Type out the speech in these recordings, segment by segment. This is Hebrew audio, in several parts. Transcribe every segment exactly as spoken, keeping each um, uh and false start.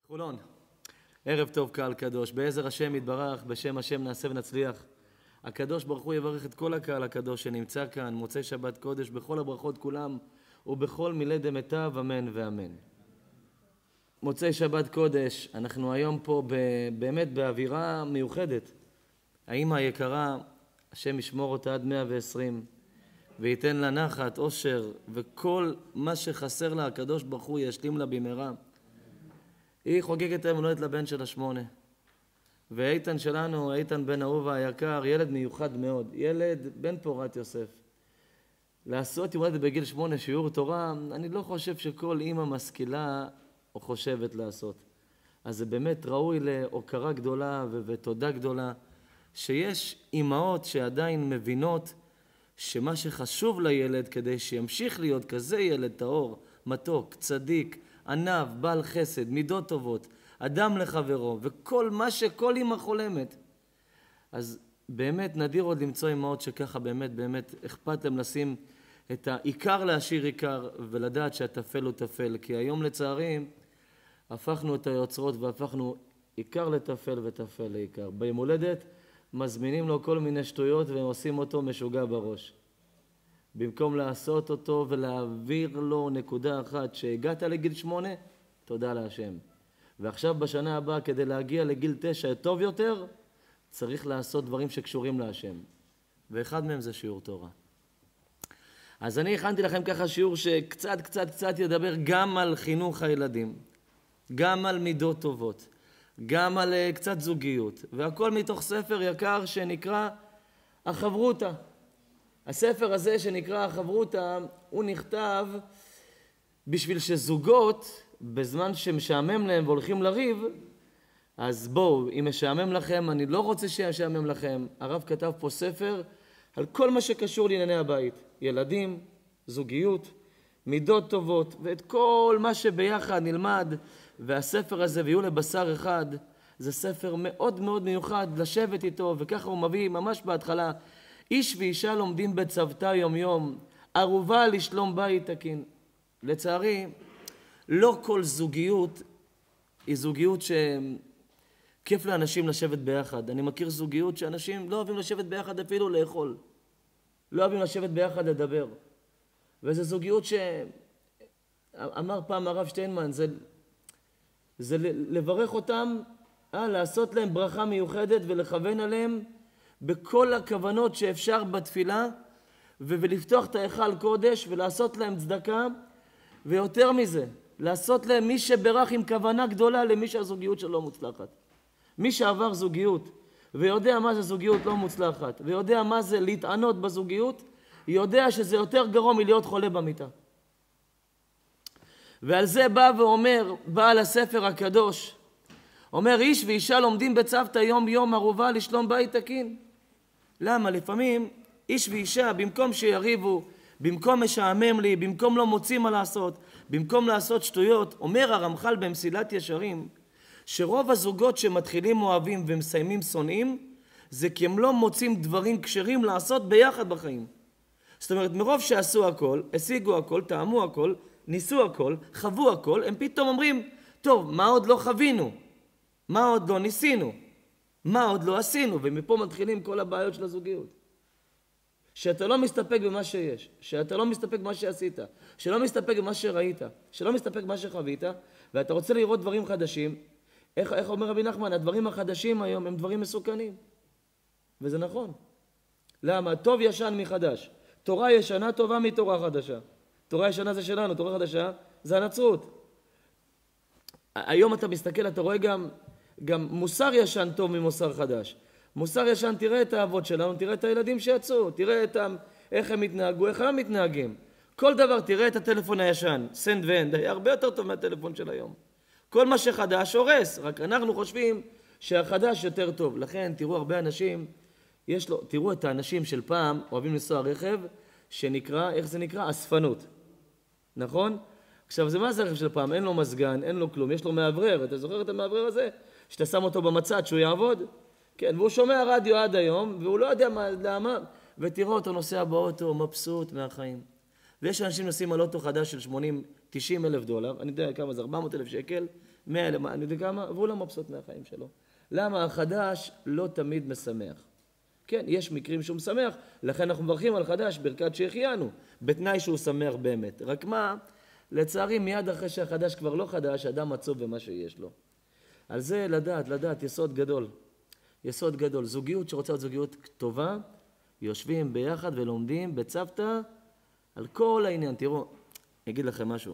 חולון, ערב טוב קהל קדוש, בעזר השם יתברך, בשם השם נעשה ונצליח. הקדוש ברוך הוא יברך את כל הקהל הקדוש שנמצא כאן, מוצאי שבת קודש, בכל הברכות כולם ובכל מילי דמיטב, אמן ואמן. מוצאי שבת קודש, אנחנו היום פה באמת באווירה מיוחדת. האמא היקרה, השם ישמור אותה עד מאה ועשרים, וייתן לה נחת, אושר, וכל מה שחסר לה הקדוש ברוך הוא ישלים לה במהרה. היא חוגגת היום הולדת לבן של השמונה. ואיתן שלנו, איתן בן אהובה היקר, ילד מיוחד מאוד, ילד בן פורת יוסף. לעשות יום הולדת בגיל שמונה שיעור תורה, אני לא חושב שכל אימא משכילה או חושבת לעשות. אז זה באמת ראוי להוקרה גדולה ותודה גדולה, שיש אימהות שעדיין מבינות שמה שחשוב לילד כדי שימשיך להיות כזה ילד טהור, מתוק, צדיק, ענב, בעל חסד, מידות טובות, אדם לחברו, וכל מה שכל אמא חולמת. אז באמת נדיר עוד למצוא אמהות שככה באמת באמת אכפת להם לשים את העיקר להשאיר עיקר, ולדעת שהטפל הוא טפל. כי היום לצערי הפכנו את היוצרות והפכנו עיקר לטפל וטפל לעיקר. ביום הולדת מזמינים לו כל מיני שטויות והם עושים אותו משוגע בראש. במקום לעשות אותו ולהעביר לו נקודה אחת, שהגעת לגיל שמונה, תודה להשם. ועכשיו בשנה הבאה כדי להגיע לגיל תשע טוב יותר, צריך לעשות דברים שקשורים להשם. ואחד מהם זה שיעור תורה. אז אני הכנתי לכם ככה שיעור שקצת קצת קצת ידבר גם על חינוך הילדים, גם על מידות טובות, גם על קצת זוגיות, והכל מתוך ספר יקר שנקרא החברותא. הספר הזה שנקרא החברותא, הוא נכתב בשביל שזוגות, בזמן שמשעמם להם והולכים לריב, אז בואו, אם משעמם לכם, אני לא רוצה שישעמם לכם. הרב כתב פה ספר על כל מה שקשור לענייני הבית. ילדים, זוגיות, מידות טובות, ואת כל מה שביחד נלמד. והספר הזה, ויהיו לבשר אחד, זה ספר מאוד מאוד מיוחד לשבת איתו, וככה הוא מביא ממש בהתחלה. איש ואישה לומדים בצוותא יום יום, ערובה לשלום בית תקין. לצערי, לא כל זוגיות היא זוגיות שכיף לאנשים לשבת ביחד. אני מכיר זוגיות שאנשים לא אוהבים לשבת ביחד אפילו לאכול. לא אוהבים לשבת ביחד לדבר. וזו זוגיות שאמר פעם הרב שטיינמן, זה, זה לברך אותם, אה, לעשות להם ברכה מיוחדת ולכוון עליהם בכל הכוונות שאפשר בתפילה, ולפתוח את ההיכל קודש ולעשות להם צדקה, ויותר מזה, לעשות להם מי שברך עם כוונה גדולה למי שהזוגיות שלו לא מוצלחת. מי שעבר זוגיות ויודע מה זה זוגיות לא מוצלחת, ויודע מה זה להתענות בזוגיות, יודע שזה יותר גרוע מלהיות חולה במיטה. ועל זה בא ואומר בעל הספר הקדוש, אומר איש ואישה לומדים בצוותא יום יום ערובה לשלום בית תקין. למה? לפעמים איש ואישה במקום שיריבו, במקום משעמם לי, במקום לא מוצאים מה לעשות, במקום לעשות שטויות, אומר הרמח"ל במסילת ישרים, שרוב הזוגות שמתחילים אוהבים ומסיימים שונאים, זה כי הם לא מוצאים דברים כשרים לעשות ביחד בחיים. זאת אומרת, מרוב שעשו הכל, השיגו הכל, טעמו הכל, ניסו הכל, חוו הכל, הם פתאום אומרים, טוב, מה עוד לא חווינו? מה עוד לא ניסינו? מה עוד לא עשינו? ומפה מתחילים כל הבעיות של הזוגיות. שאתה לא מסתפק במה שיש, שאתה לא מסתפק במה שעשית, שלא מסתפק במה שראית, שלא מסתפק במה שחווית, ואתה רוצה לראות דברים חדשים. איך, איך אומר רבי נחמן? הדברים החדשים היום הם דברים מסוכנים. וזה נכון. למה? טוב ישן מחדש. תורה ישנה טובה מתורה חדשה. תורה ישנה זה שלנו, תורה חדשה זה הנצרות. היום אתה מסתכל, אתה רואה גם, גם מוסר ישן טוב ממוסר חדש. מוסר ישן, תראה את האבות שלנו, תראה את הילדים שיצאו, תראה את הם, איך הם מתנהגו, איך הם מתנהגים. כל דבר, תראה את הטלפון הישן, סנד ואנד, הרבה יותר טוב מהטלפון של היום. כל מה שחדש הורס, רק אנחנו חושבים שהחדש יותר טוב. לכן תראו הרבה אנשים, יש לו, תראו את האנשים של פעם, אוהבים לנסוע רכב, שנקרא, איך זה נקרא? אספנות. נכון? עכשיו, זה מה זה רכב של פעם? אין לו מזגן, אין לו כלום, יש לו מעברר. אתה זוכר את המעברר הזה? שאתה שם אותו במצד שהוא יעבוד? כן, והוא שומע רדיו עד היום, והוא לא יודע מה, למה, ותראו אותו נוסע באוטו, מבסוט מהחיים. ויש אנשים נוסעים על אוטו חדש של שמונים תשעים אלף דולר, אני יודע כמה זה, ארבע מאות אלף שקל, מאה אלף, אני יודע כמה, והוא לא מבסוט מהחיים שלו. למה? החדש לא תמיד משמח. כן, יש מקרים שהוא משמח, לכן אנחנו מברכים על חדש ברכת שהחיינו, בתנאי שהוא שמח באמת. רק מה, לצערי מיד אחרי שהחדש כבר לא חדש, אדם עצוב במה שיש לו. על זה לדעת, לדעת, יסוד גדול. יסוד גדול. זוגיות שרוצה להיות זוגיות טובה, יושבים ביחד ולומדים בצוותא על כל העניין. תראו, אני אגיד לכם משהו.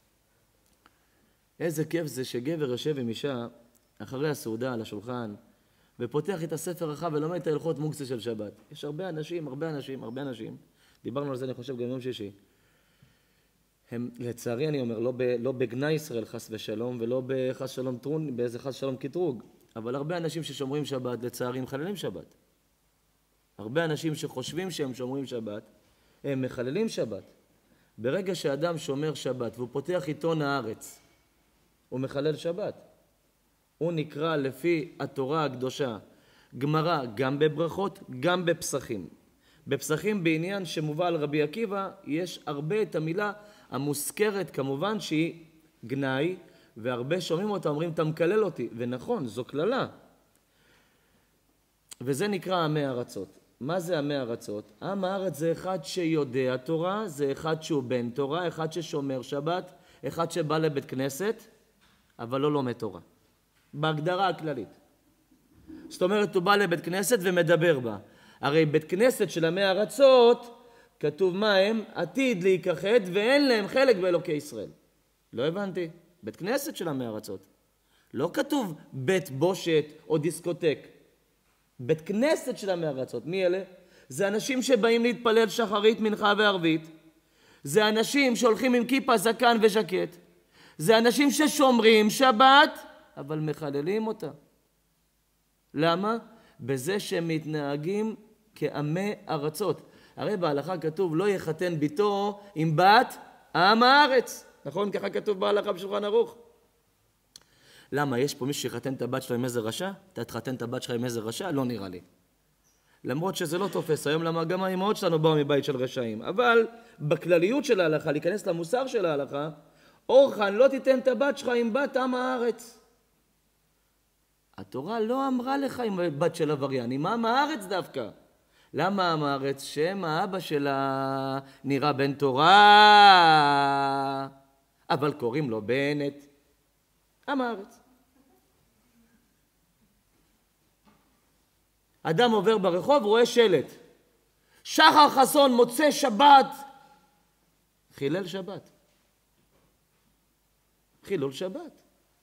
איזה כיף זה שגבר יושב עם אישה אחרי הסעודה על השולחן, ופותח את הספר רחב ולומד את ההלכות מוקצה של שבת. יש הרבה אנשים, הרבה אנשים, הרבה אנשים. דיברנו על זה, אני חושב, גם יום שישי. הם, לצערי אני אומר, לא, ב, לא בגנה ישראל חס ושלום, ולא בחס שלום טרון, באיזה חס שלום קטרוג, אבל הרבה אנשים ששומרים שבת, לצערי, מחללים שבת. הרבה אנשים שחושבים שהם שומרים שבת, הם מחללים שבת. ברגע שאדם שומר שבת, והוא פותח עיתון הארץ, הוא מחלל שבת. הוא נקרא לפי התורה הקדושה, גמרא גם בברכות, גם בפסחים. בפסחים בעניין שמובא על רבי עקיבא, יש הרבה את המילה המוזכרת, כמובן שהיא גנאי, והרבה שומעים אותה, אומרים, אתה מקלל אותי. ונכון, זו כללה. וזה נקרא עמי ארצות. מה זה עמי ארצות? עם הארץ זה אחד שיודע תורה, זה אחד שהוא בן תורה, אחד ששומר שבת, אחד שבא לבית כנסת, אבל לא לומד תורה. בהגדרה הכללית. זאת אומרת, הוא בא לבית כנסת ומדבר בה. הרי בית כנסת של עמי ארצות, כתוב מה הם? עתיד להיכחד ואין להם חלק באלוקי ישראל. לא הבנתי. בית כנסת של עמי ארצות. לא כתוב בית בושת או דיסקוטק. בית כנסת של עמי ארצות. מי אלה? זה אנשים שבאים להתפלל שחרית, מנחה וערבית. זה אנשים שהולכים עם כיפה, זקן וז'קט. זה אנשים ששומרים שבת, אבל מחללים אותה. למה? בזה שהם מתנהגים כעמי ארצות. הרי בהלכה כתוב, לא יחתן ביתו עם בת עם הארץ. נכון? ככה כתוב בהלכה בשולחן ערוך. למה? יש פה מי שיחתן את הבת שלו עם איזה רשע? אתה תחתן את הבת שלך עם איזה רשע? לא נראה לי. למרות שזה לא תופס היום, למה גם האמהות שלנו באו מבית של רשעים. אבל בכלליות של ההלכה, להיכנס למוסר של ההלכה, אורחן, לא תיתן את הבת שלך עם בת עם הארץ. התורה לא אמרה לך עם בת של עבריין, עם עם הארץ דווקא. למה עם הארץ? שם האבא שלה נראה בן תורה, אבל קוראים לו בנט. עם הארץ. אדם עובר ברחוב, רואה שלט. שחר חסון מוצא שבת. חילל שבת. חילול שבת.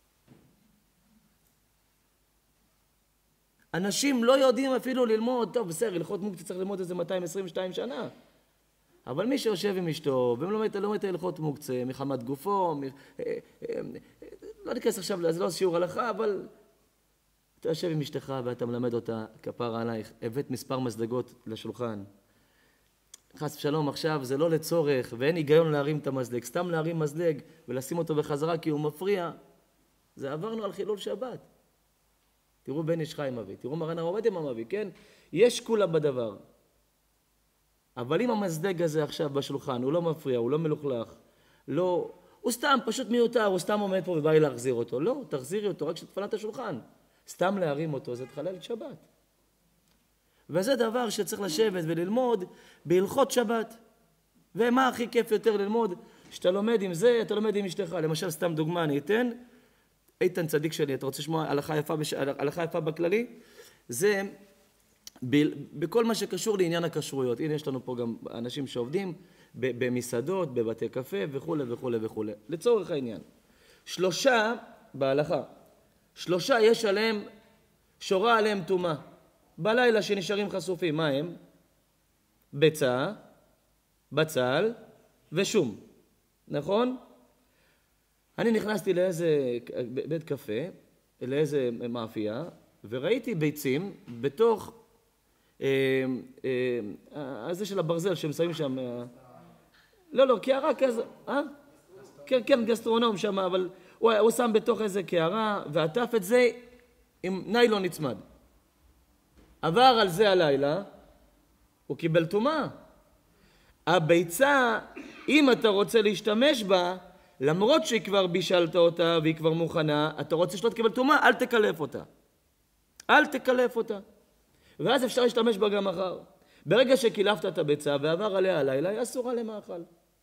אנשים לא יודעים אפילו ללמוד, טוב, בסדר, הלכות מוקצה צריך ללמוד איזה מאתיים עשרים ושתיים שנה. אבל מי שיושב עם אשתו, ולומד לא את הלכות מוקצה, מחמת גופו, מ... לא ניכנס עכשיו, זה לא שיעור הלכה, אבל אתה יושב עם אשתך ואתה מלמד אותה, כפרה עלייך, הבאת מספר מזלגות לשולחן. חס ושלום, עכשיו זה לא לצורך, ואין היגיון להרים את המזלג, סתם להרים מזלג ולשים אותו בחזרה כי הוא מפריע. זה עברנו על חילול שבת. תראו בן איש חיים מביא, תראו מרן הרב עובדיה מה מביא, כן? יש כולה בדבר. אבל אם המזלג הזה עכשיו בשולחן, הוא לא מפריע, הוא לא מלוכלך, לא... הוא סתם פשוט מיותר, הוא סתם עומד פה ובא לי להחזיר אותו. לא, תחזירי אותו רק שתפנה את השולחן. סתם להרים אותו, זה תחלל את שבת. וזה דבר שצריך לשבת וללמוד בהלכות שבת. ומה הכי כיף יותר ללמוד? שאתה לומד עם זה, אתה לומד עם אשתך. למשל, סתם דוגמה אני אתן. איתן צדיק שלי, אתה רוצה לשמוע הלכה יפה, בש... הלכה יפה בכללי? זה ב... בכל מה שקשור לעניין הכשרויות. הנה יש לנו פה גם אנשים שעובדים במסעדות, בבתי קפה וכו' וכו' וכו'. לצורך העניין. שלושה בהלכה. שלושה יש עליהם, שורה עליהם תומה. בלילה שנשארים חשופים, מה הם? ביצה, בצל ושום. נכון? אני נכנסתי לאיזה בית קפה, לאיזה מאפייה, וראיתי ביצים בתוך אה, אה, הזה של הברזל שהם שם. אה, לא, לא, קערה כזה, אה? כן, כן, גסטרונום שם, אבל הוא, הוא שם בתוך איזה קערה, ועטף את זה עם ניילון נצמד. עבר על זה הלילה, הוא קיבל תומה. הביצה, אם אתה רוצה להשתמש בה, למרות שהיא כבר בישלת אותה והיא כבר מוכנה, אתה רוצה שלא תקבל טומאה, אל תקלף אותה. אל תקלף אותה. ואז אפשר להשתמש בה גם מחר. ברגע שקילפת את הביצה ועבר עליה הלילה, היא אסורה למאכל.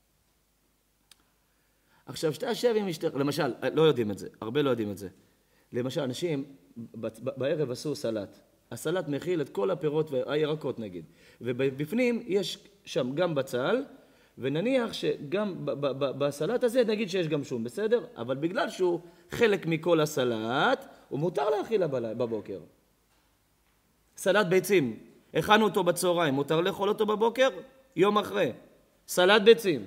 עכשיו, שאתה יושב עם אשתך, למשל, לא יודעים את זה, הרבה לא יודעים את זה. למשל, אנשים בערב עשו סלט. הסלט מכיל את כל הפירות והירקות נגיד. ובפנים יש שם גם בצל, ונניח שגם בסלט הזה נגיד שיש גם שום, בסדר? אבל בגלל שהוא חלק מכל הסלט, הוא מותר להאכיל בבוקר. סלט ביצים, הכנו אותו בצהריים, מותר לאכול אותו בבוקר? יום אחרי. סלט ביצים.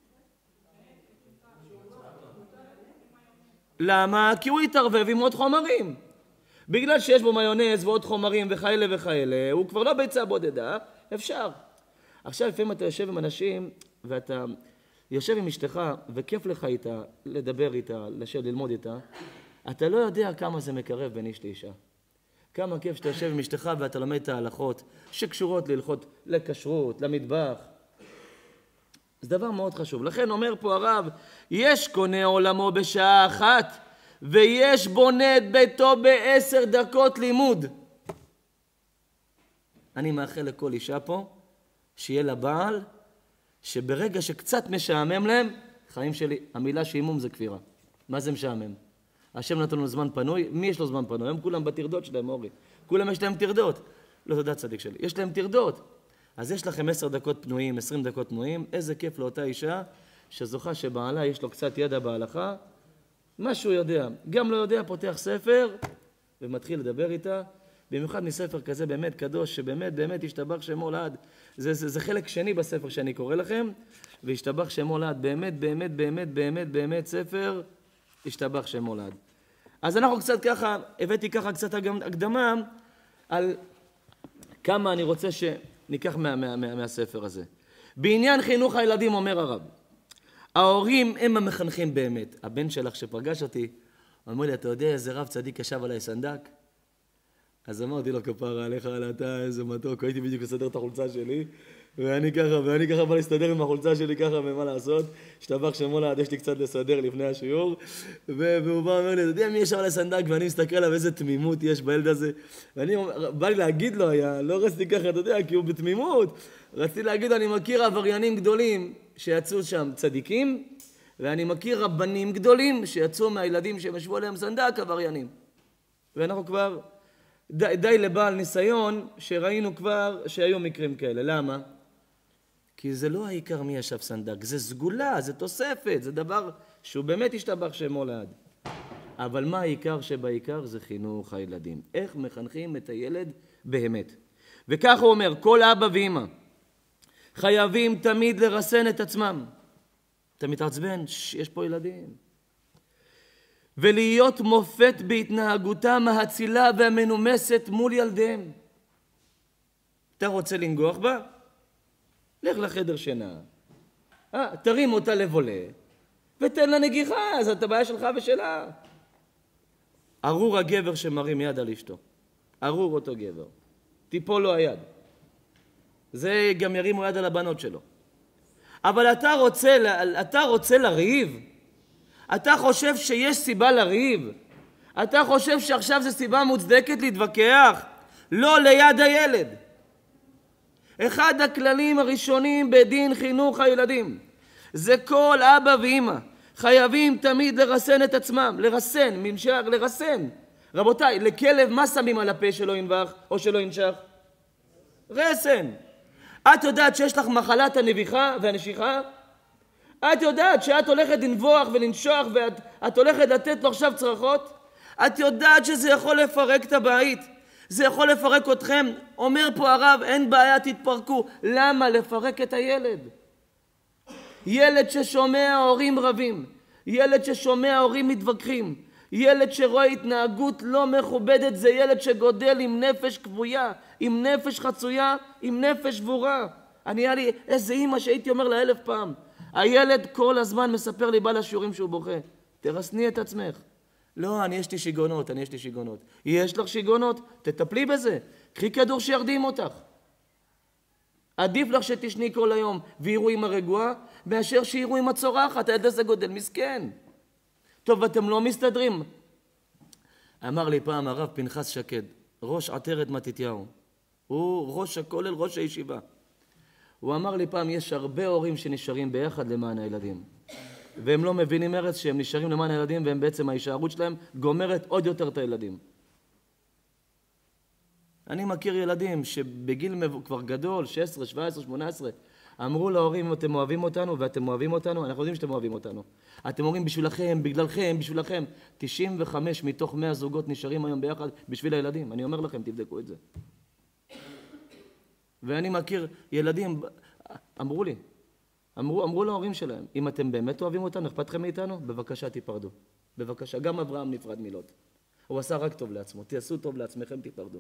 למה? כי הוא יתערבב עם עוד חומרים. בגלל שיש בו מיונז ועוד חומרים וכאלה וכאלה, הוא כבר לא ביצה בודדה, אפשר. עכשיו לפעמים אתה יושב עם אנשים ואתה יושב עם אשתך וכיף לך איתה, לדבר איתה, לשבת, ללמוד איתה, אתה לא יודע כמה זה מקרב בין איש לאישה. כמה כיף שאתה יושב עם אשתך ואתה לומד את ההלכות שקשורות להלכות לכשרות, למטבח. זה דבר מאוד חשוב. לכן אומר פה הרב, יש קונה עולמו בשעה אחת, ויש בונה את ביתו בעשר דקות לימוד. אני מאחל לכל אישה פה, שיהיה לה בעל, שברגע שקצת משעמם להם, חיים שלי, המילה שעימום זה כפירה. מה זה משעמם? השם נתן לנו זמן פנוי, מי יש לו זמן פנוי? הם כולם בתרדות שלהם, אורי. כולם יש להם תרדות. לא תודה צדיק שלי, יש להם תרדות. אז יש לכם עשר דקות פנויים, עשרים דקות פנויים, איזה כיף לאותה אישה שזוכה שבעלה יש לו קצת ידע בהלכה, מה שהוא יודע, גם לא יודע, פותח ספר ומתחיל לדבר איתה, במיוחד מספר כזה באמת קדוש, שבאמת באמת ישתבח שמו לעד. זה, זה, זה חלק שני בספר שאני קורא לכם, וישתבח שמו לעד, באמת, באמת, באמת, באמת, באמת ספר, ישתבח שמו לעד. אז אנחנו קצת ככה, הבאתי ככה קצת הקדמה על כמה אני רוצה שניקח מה, מה, מה, מהספר הזה. בעניין חינוך הילדים אומר הרב, ההורים הם המחנכים באמת. הבן שלך שפגש אותי, הוא אמר לי, אתה יודע איזה רב צדיק ישב עליי סנדק? אז אמרתי לו, כפרה עליך, על אתה איזה מתוק, הייתי בדיוק לסדר את החולצה שלי, ואני ככה, ואני ככה בא להסתדר עם החולצה שלי ככה, ומה לעשות? השתבח שמו לעד, יש לי קצת לסדר לפני השיעור, והוא בא ואומר לי, אתה יודע מי ישב עליי סנדק? ואני מסתכל עליו, איזה תמימות יש בילד הזה. ואני בא לי להגיד לו, היה, לא רציתי ככה, אתה יודע, כי הוא בתמימות. רציתי להגיד לו, אני מכיר עבריינים גדולים שיצאו שם צדיקים, ואני מכיר רבנים גדולים שיצאו מהילדים שהם ישבו עליהם סנדק עבריינים. ואנחנו כבר די, די לבעל ניסיון שראינו כבר שהיו מקרים כאלה. למה? כי זה לא העיקר מי ישב סנדק, זה סגולה, זה תוספת, זה דבר שהוא באמת ישתבח שמו לעד. אבל מה העיקר שבעיקר? זה חינוך הילדים. איך מחנכים את הילד באמת. וכך הוא אומר, כל אבא ואמא חייבים תמיד לרסן את עצמם. אתה מתעצבן, יש פה ילדים. ולהיות מופת בהתנהגותם ההצילה והמנומסת מול ילדיהם. אתה רוצה לנגוח בה? לך לחדר שינה. אה, תרים אותה לבולה, ותן לה נגיחה, אז את הבעיה שלך ושלה. ארור הגבר שמרים יד על אשתו. ארור אותו גבר. טיפול לו היד. זה גם ירימו יד על הבנות שלו. אבל אתה רוצה, אתה רוצה לריב? אתה חושב שיש סיבה לריב? אתה חושב שעכשיו זה סיבה מוצדקת להתווכח? לא ליד הילד. אחד הכללים הראשונים בדין חינוך הילדים זה כל אבא ואמא חייבים תמיד לרסן את עצמם. לרסן, ממשך, לרסן. רבותיי, לכלב מה שמים על הפה שלא ינבח או שלא ינשך? רסן. את יודעת שיש לך מחלת הנביחה והנשיכה? את יודעת שאת הולכת לנבוח ולנשוח ואת את הולכת לתת לו עכשיו צרחות? את יודעת שזה יכול לפרק את הבית? זה יכול לפרק אתכם? אומר פה הרב, אין בעיה, תתפרקו. למה? לפרק את הילד. ילד ששומע הורים רבים, ילד ששומע הורים מתווכחים, ילד שרואה התנהגות לא מכובדת, זה ילד שגודל עם נפש כבויה, עם נפש חצויה, עם נפש שבורה. אני היה לי איזה אמא שהייתי אומר לה אלף פעם, הילד כל הזמן מספר לי בא לשיעורים שהוא בוכה. תרסני את עצמך. לא, אני יש לי שיגונות, אני יש לי שיגונות. יש לך שיגונות? תטפלי בזה. קחי כדור שירדים אותך. עדיף לך שתשני כל היום ויראו עם הרגועה, מאשר שיראו עם הצורחת, הילד הזה גודל מסכן. טוב, אתם לא מסתדרים. אמר לי פעם הרב פנחס שקד, ראש עטרת מתתיהו, הוא ראש הכולל, ראש הישיבה. הוא אמר לי פעם, יש הרבה הורים שנשארים ביחד למען הילדים. והם לא מבינים ארץ שהם נשארים למען הילדים, והם בעצם ההישארות שלהם גומרת עוד יותר את הילדים. אני מכיר ילדים שבגיל כבר גדול, שש עשרה, שבע עשרה, שמונה עשרה, אמרו להורים, אם אתם אוהבים אותנו ואתם אוהבים אותנו, אנחנו יודעים שאתם אוהבים אותנו. אתם אומרים בשבילכם, בגללכם, בשבילכם. תשעים וחמש מתוך מאה זוגות נשארים היום ביחד בשביל הילדים. אני אומר לכם, תבדקו את זה. ואני מכיר ילדים, אמרו לי, אמרו, אמרו להורים שלהם, אם אתם באמת אוהבים אותנו, אכפת לכם מאיתנו, בבקשה תיפרדו. בבקשה, גם אברהם נפרד מלוט. הוא עשה רק טוב לעצמו, תעשו טוב לעצמכם, תיפרדו.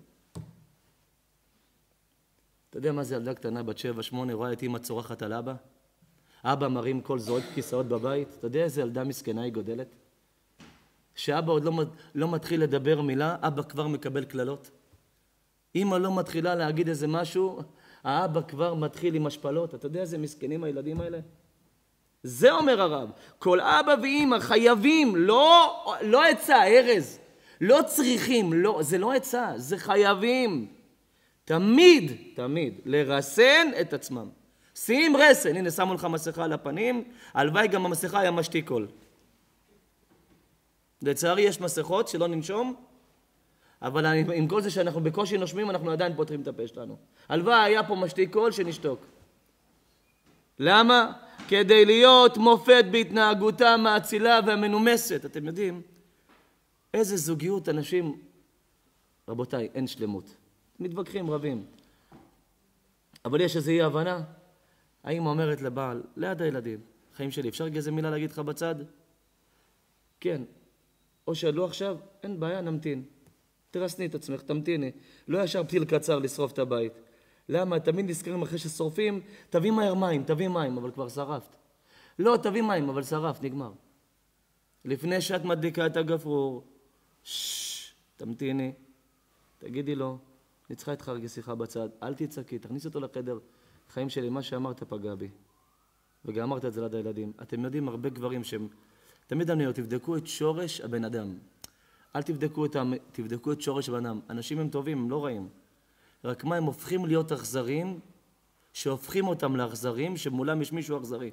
אתה יודע מה זה ילדה קטנה בת שבע, שמונה, רואה את אמא צורחת על אבא? אבא מרים כל זורק כיסאות בבית. אתה יודע איזה ילדה מסכנה היא גודלת? שאבא עוד לא, לא מתחיל לדבר מילה, אבא כבר מקבל כללות. אמא לא מתחילה להגיד איזה משהו, האבא כבר מתחיל עם השפלות. אתה יודע איזה מסכנים הילדים האלה? זה אומר הרב. כל אבא ואמא חייבים, לא, לא עצה, ארז. לא צריכים, לא, זה לא עצה, זה חייבים. תמיד, תמיד, לרסן את עצמם. שים רסן, הנה שמו לך מסכה על הפנים, הלוואי גם המסכה היה משתיק קול. לצערי יש מסכות שלא ננשום, אבל עם כל זה שאנחנו בקושי נושמים, אנחנו עדיין פותרים את הפה שלנו. הלוואי היה פה משתיק קול שנשתוק. למה? כדי להיות מופת בהתנהגותם האצילה והמנומסת. אתם יודעים, איזה זוגיות אנשים, רבותיי, אין שלמות. מתווכחים רבים. אבל יש איזו אי הבנה. האמא אומרת לבעל, ליד הילדים, חיים שלי, אפשר איזה מילה להגיד לך בצד? כן. או שלא עכשיו, אין בעיה, נמתין. תרסני את עצמך, תמתיני. לא ישר פתיל קצר לשרוף את הבית. למה? תמיד נזכרים אחרי ששורפים, תביא מהר מים, תביא מים, אבל כבר שרפת. לא, תביא מים, אבל שרפת, נגמר. לפני שאת מדליקה את הגפרור, ששש, תמתיני, תגידי לו, אני צריכה איתך רגע שיחה בצד, אל תצעקי, תכניס אותו לחדר. חיים שלי, מה שאמרת פגע בי. וגם אמרת את זה ליד הילדים. אתם יודעים, הרבה גברים שהם, תמיד אני אומר, תבדקו את שורש הבן אדם. אל תבדקו את, תבדקו את שורש הבן אדם. אנשים הם טובים, הם לא רעים. רק מה, הם הופכים להיות אכזרים, שהופכים אותם לאכזרים, שמולם יש מישהו אכזרי.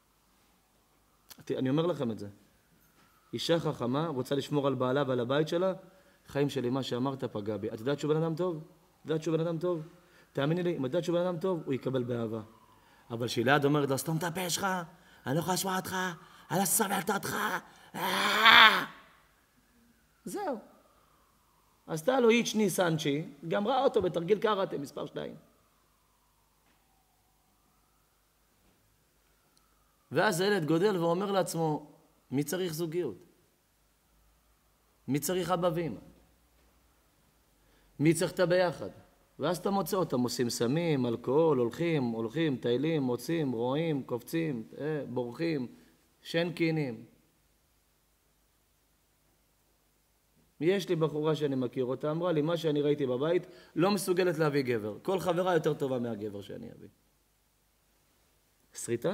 אני אומר לכם את זה. אישה חכמה רוצה לשמור על בעלה ועל הבית שלה, חיים שלי, מה שאמרת פגע בי. את יודעת שהוא בן אדם טוב? את יודעת שהוא בן אדם טוב? תאמיני לי, אם את יודעת שהוא בן אדם טוב, הוא יקבל באהבה. אבל שליד אומרת לו, סתום את הפה שלך, אני לא יכולה לשמוע אותך, אני לא סובלת אותך. זהו. עשתה לו איצ'ני סנצ'י, גמרה אותו בתרגיל קראטה, מספר שתיים. ואז הילד גודל ואומר לעצמו, מי צריך זוגיות? מי צריך אבא ואמא? מי צריך את הביחד? ואז אתה מוצא אותם, עושים סמים, אלכוהול, הולכים, הולכים, טיילים, מוצאים, רואים, קופצים, אה, בורחים, שנקינים. יש לי בחורה שאני מכיר אותה, אמרה לי, מה שאני ראיתי בבית, לא מסוגלת להביא גבר. כל חברה יותר טובה מהגבר שאני אביא. שריטה.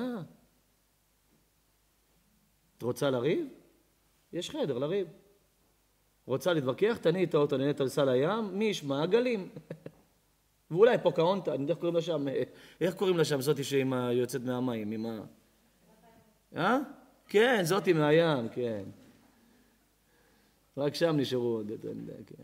את רוצה לריב? יש חדר לריב. רוצה להתווכח? תני את האוטו, נהנית על סל הים, מי ישמע? הגלים. ואולי פוקהונטה, אני יודע איך קוראים לה שם, איך קוראים לה שם, זאתי שהיא יוצאת מהמים, עם ה... אה? כן, זאתי מהים, כן. רק שם נשארו עוד, אתה יודע, כן.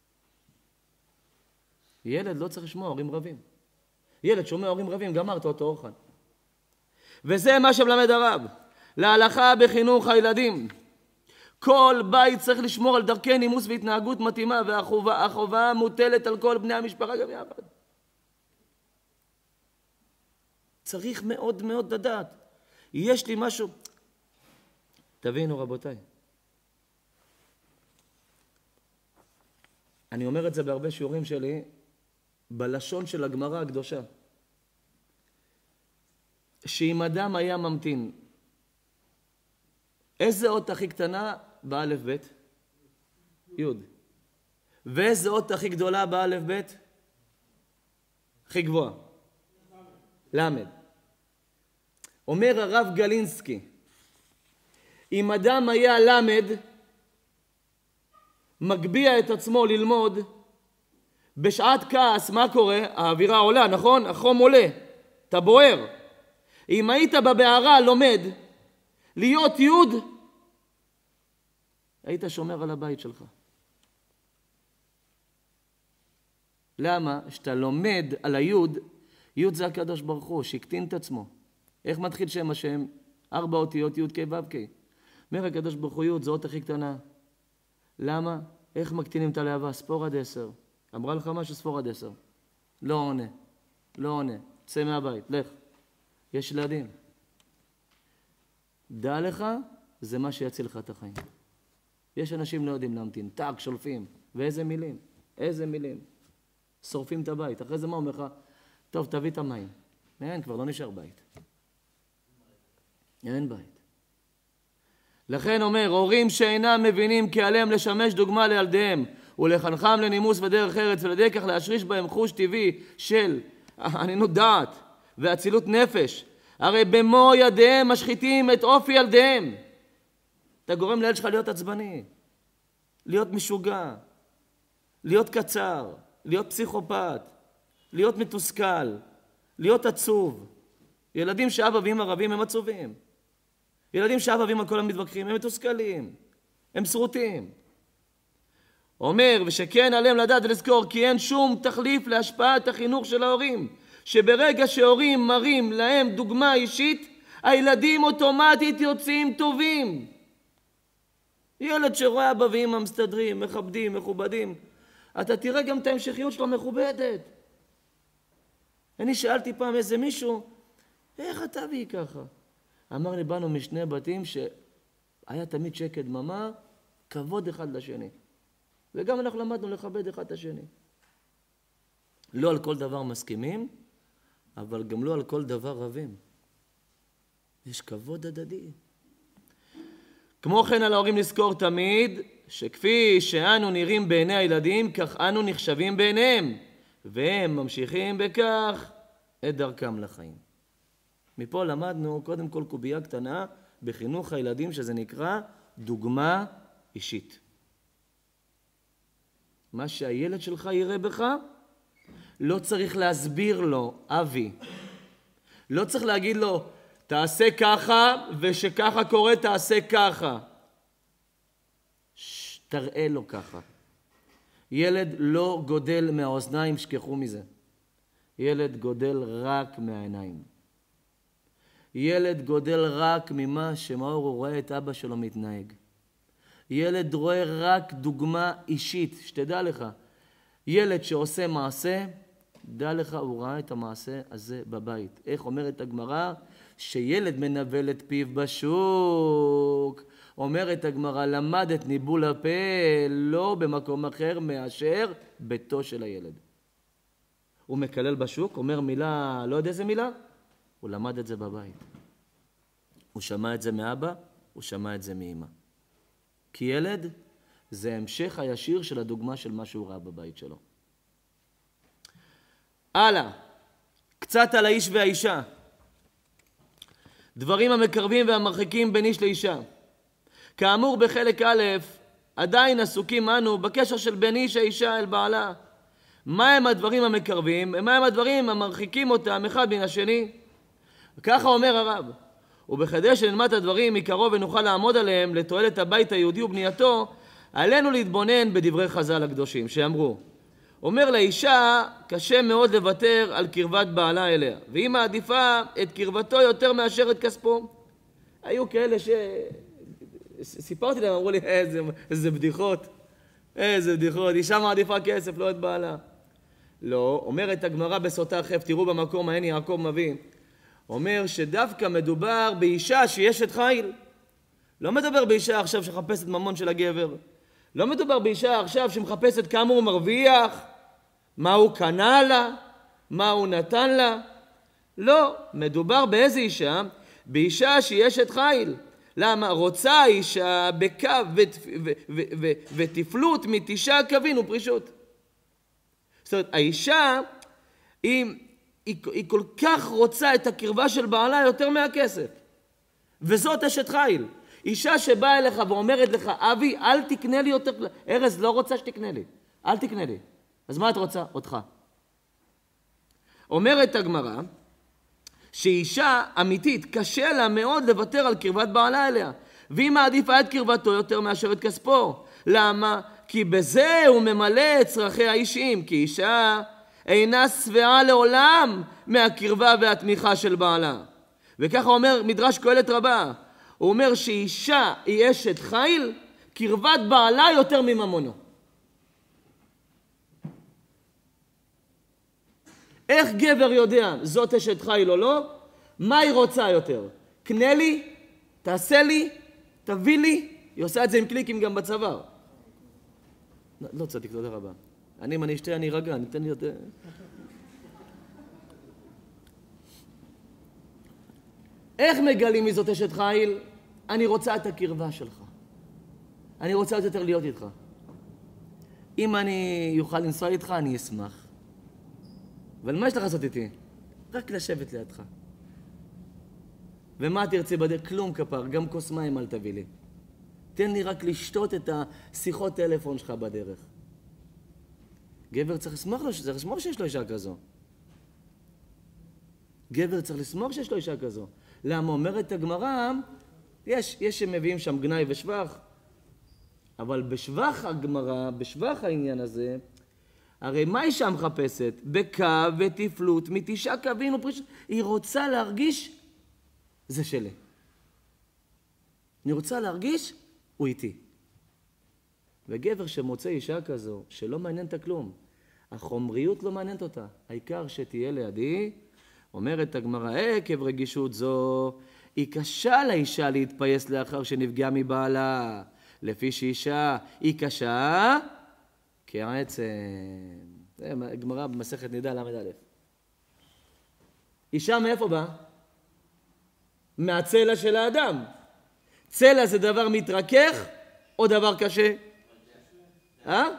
ילד לא צריך לשמוע הורים רבים. ילד שומע הורים רבים, גמרת אותו אורחן. וזה מה שמלמד הרב. להלכה בחינוך הילדים. כל בית צריך לשמור על דרכי נימוס והתנהגות מתאימה, והחובה החובה מוטלת על כל בני המשפחה גם יחד. צריך מאוד מאוד לדעת. יש לי משהו... תבינו רבותיי. אני אומר את זה בהרבה שיעורים שלי, בלשון של הגמרא הקדושה. שאם אדם היה ממתין, איזה אות הכי קטנה באלף בית? יוד. ואיזה אות הכי גדולה באלף בית? הכי גבוהה. למד. אומר הרב גלינסקי, אם אדם היה למד, מגביע את עצמו ללמוד, בשעת כעס, מה קורה? האווירה עולה, נכון? החום עולה, אתה בוער. אם היית בבערה לומד, להיות יוד, היית שומר על הבית שלך. למה? שאתה לומד על היוד, יוד זה הקדוש ברוך הוא, שהקטין את עצמו. איך מתחיל שם השם? ארבע אותיות יוד קי וו קי. אומר הקדוש ברוך הוא יוד, זו אות הכי קטנה. למה? איך מקטינים את הלהבה? ספור עד עשר. אמרה לך משהו ספור עד עשר. לא עונה. לא עונה. צא מהבית, לך. יש ילדים. דע לך, זה מה שיציל לך את החיים. יש אנשים לא יודעים להמתין. טק, שולפים. ואיזה מילים? איזה מילים? שורפים את הבית. אחרי זה מה אומר לך? טוב, תביא את המים. אין, כבר לא נשאר בית. אין בית. לכן אומר, הורים שאינם מבינים כי עליהם לשמש דוגמה לילדיהם ולחנכם לנימוס ודרך ארץ ולדי כך להשריש בהם חוש טבעי של עננות דעת ואצילות נפש. הרי במו ידיהם משחיתים את אופי ילדיהם. אתה גורם לילד שלך להיות עצבני, להיות משוגע, להיות קצר, להיות פסיכופת, להיות מתוסכל, להיות עצוב. ילדים שאבא ואמא רבים הם עצובים. ילדים שאבא ואמא כל המתווכחים הם מתוסכלים, הם שרוטים. אומר, ושכן עליהם לדעת ולזכור כי אין שום תחליף להשפעת החינוך של ההורים, שברגע שהורים מראים להם דוגמה אישית, הילדים אוטומטית יוצאים טובים. ילד שרואה אבא ואמא מסתדרים, מכבדים, מכובדים, אתה תראה גם את ההמשכיות שלו מכובדת. אני שאלתי פעם איזה מישהו, איך אתה והיא ככה? אמר לי, באנו משני בתים שהיה תמיד שקט דממה, כבוד אחד לשני. וגם אנחנו למדנו לכבד אחד את השני. לא על כל דבר מסכימים, אבל גם לא על כל דבר רבים. יש כבוד הדדי. כמו כן על ההורים לזכור תמיד, שכפי שאנו נראים בעיני הילדים, כך אנו נחשבים בעיניהם, והם ממשיכים בכך את דרכם לחיים. מפה למדנו קודם כל קובייה קטנה בחינוך הילדים, שזה נקרא דוגמה אישית. מה שהילד שלך יראה בך, לא צריך להסביר לו, אבי. לא צריך להגיד לו, תעשה ככה, ושככה קורה תעשה ככה. ש, תראה לו ככה. ילד לא גודל מהאוזניים, שכחו מזה. ילד גודל רק מהעיניים. ילד גודל רק ממה שמאור הוא רואה את אבא שלו מתנהג. ילד רואה רק דוגמה אישית, שתדע לך. ילד שעושה מעשה, דע לך, הוא ראה את המעשה הזה בבית. איך אומרת הגמרא? שילד מנבל את פיו בשוק. אומרת הגמרא, למד את ניבול הפה לא במקום אחר מאשר ביתו של הילד. הוא מקלל בשוק, אומר מילה, לא יודע איזה מילה, הוא למד את זה בבית. הוא שמע את זה מאבא, הוא שמע את זה מאמא. כי ילד זה המשך הישיר של הדוגמה של מה שהוא ראה בבית שלו. הלאה, קצת על האיש והאישה. דברים המקרבים והמרחיקים בין איש לאישה. כאמור בחלק א', עדיין עסוקים אנו בקשר של בין איש האישה אל בעלה. מה הם הדברים המקרבים? מה הם הדברים המרחיקים אותם אחד מן השני? ככה אומר הרב. ובכדי שנלמד את הדברים מקרוב ונוכל לעמוד עליהם לתועלת הבית היהודי ובנייתו, עלינו להתבונן בדברי חז"ל הקדושים שאמרו, אומר לאישה קשה מאוד לוותר על קרבת בעלה אליה, והיא מעדיפה את קרבתו יותר מאשר את כספו. היו כאלה שסיפרתי להם, אמרו לי, איזה, איזה בדיחות, איזה בדיחות, אישה מעדיפה כסף, לא את בעלה. לא, אומרת הגמרא בסוטה ח', תראו במקום מעין יעקב מביא, אומר שדווקא מדובר באישה שיש את חיל. לא מדבר באישה עכשיו שחפשת ממון של הגבר. לא מדובר באישה עכשיו שמחפשת כמה הוא מרוויח, מה הוא קנה לה, מה הוא נתן לה. לא, מדובר באיזה אישה? באישה שיש את חיל. למה? רוצה האישה בקו ותפלות מתשעה קווין ופרישות. זאת אומרת, האישה היא, היא, היא כל כך רוצה את הקרבה של בעלה יותר מהכסף. וזאת אשת חיל. אישה שבאה אליך ואומרת לך, אבי, אל תקנה לי יותר, ארז לא רוצה שתקנה לי, אל תקנה לי. אז מה את רוצה? אותך. אומרת הגמרא, שאישה אמיתית קשה לה מאוד לוותר על קרבת בעלה אליה, והיא מעדיפה את קרבתו יותר מאשר את כספו. למה? כי בזה הוא ממלא את צרכיה האישיים, כי אישה אינה שבעה לעולם מהקרבה והתמיכה של בעלה. וככה אומר מדרש קהלת רבה, הוא אומר שאישה היא אשת חיל, קרבת בעלה יותר מממונו. איך גבר יודע זאת אשת חיל או לא? מה היא רוצה יותר? קנה לי, תעשה לי, תביא לי. היא עושה את זה עם קליקים גם בצוואר. לא, לא צדיק, תודה רבה. אני, אם אני אשתה, אני רגע, ניתן לי יותר. איך מגלים מי זאת אשת חיל? אני רוצה את הקרבה שלך. אני רוצה יותר להיות איתך. אם אני יוכל לנסוע איתך, אני אשמח. אבל מה יש לך לעשות איתי? רק לשבת לידך. ומה תרצי בדרך? כלום כפר, גם כוס מים אל תביא לי. תן לי רק לשתות את השיחות טלפון שלך בדרך. גבר צריך לשמוח לו, צריך לשמוח שיש לו אישה כזו. גבר צריך לשמוח שיש לו אישה כזו. למה אומרת הגמרא, יש, יש שמביאים שם גנאי ושבח, אבל בשבח הגמרא, בשבח העניין הזה, הרי מה אישה מחפשת? בקו ותפלות, מתשעה קווין ופרישות. היא רוצה להרגיש, זה שלי. אני רוצה להרגיש, הוא איתי. וגבר שמוצא אישה כזו, שלא מעניינת כלום, החומריות לא מעניינת אותה, העיקר שתהיה לידי, אומרת הגמרא, עקב רגישות זו, היא קשה לאישה להתפייס לאחר שנפגעה מבעלה, לפי שאישה היא קשה, כעצם. זה גמרא במסכת נידה למד א'. אישה מאיפה באה? מהצלע של האדם. צלע זה דבר מתרכך או דבר קשה? אה?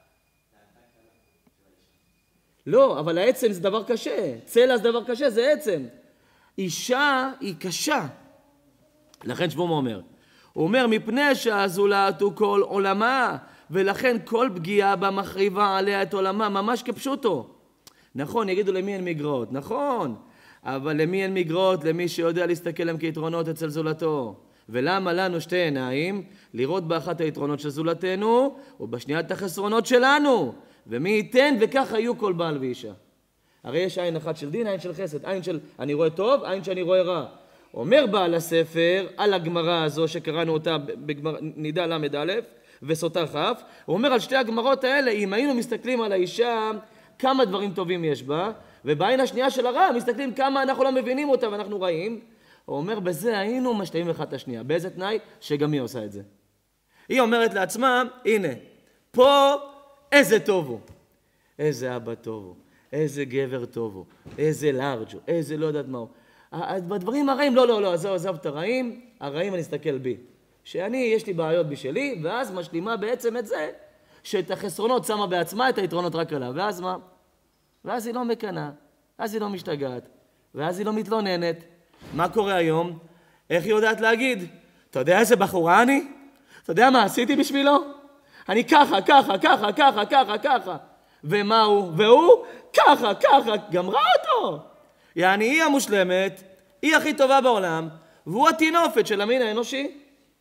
לא, אבל העצם זה דבר קשה. צלע זה דבר קשה, זה עצם. אישה היא קשה. לכן שבומו אומר. הוא אומר, מפני שהזולת הוא כל עולמה, ולכן כל פגיעה בה מחריבה עליה את עולמה, ממש כפשוטו. נכון, יגידו למי אין מגרעות, נכון, אבל למי אין מגרעות? למי שיודע להסתכל להם כיתרונות אצל זולתו. ולמה לנו שתי עיניים? לראות באחת היתרונות של זולתנו, ובשנייה את החסרונות שלנו. ומי ייתן וככה יהיו כל בעל ואישה. הרי יש עין אחת של דין, עין של חסד, עין של אני רואה טוב, עין שאני רואה רע. אומר בעל הספר על הגמרא הזו שקראנו אותה בנידה למד א' וסוטה כ', הוא אומר על שתי הגמרות האלה, אם היינו מסתכלים על האישה, כמה דברים טובים יש בה, ובעין השנייה של הרע מסתכלים כמה אנחנו לא מבינים אותה ואנחנו רעים. הוא אומר בזה היינו משתאים אחד את השנייה. באיזה תנאי? שגם היא עושה את זה. היא אומרת לעצמה, הנה, פה איזה טוב הוא, איזה אבא טוב הוא, איזה גבר טוב הוא, איזה לארג' הוא, איזה לא יודעת מה הוא. בדברים הרעים, לא, לא, לא, עזוב, עזוב את הרעים, הרעים אני אסתכל בי. שאני, יש לי בעיות בשלי, ואז משלימה בעצם את זה, שאת החסרונות שמה בעצמה, את היתרונות רק עליו. ואז מה? ואז היא לא מקנה, אז היא לא משתגעת, ואז היא לא מתלוננת. מה קורה היום? איך היא יודעת להגיד? אתה יודע איזה בחורה אני? אתה יודע מה עשיתי בשבילו? אני ככה, ככה, ככה, ככה, ככה, ככה. ומה הוא? והוא? ככה, ככה, גמרה אותו. יעני, היא המושלמת, היא הכי טובה בעולם, והוא התינופת של המין האנושי.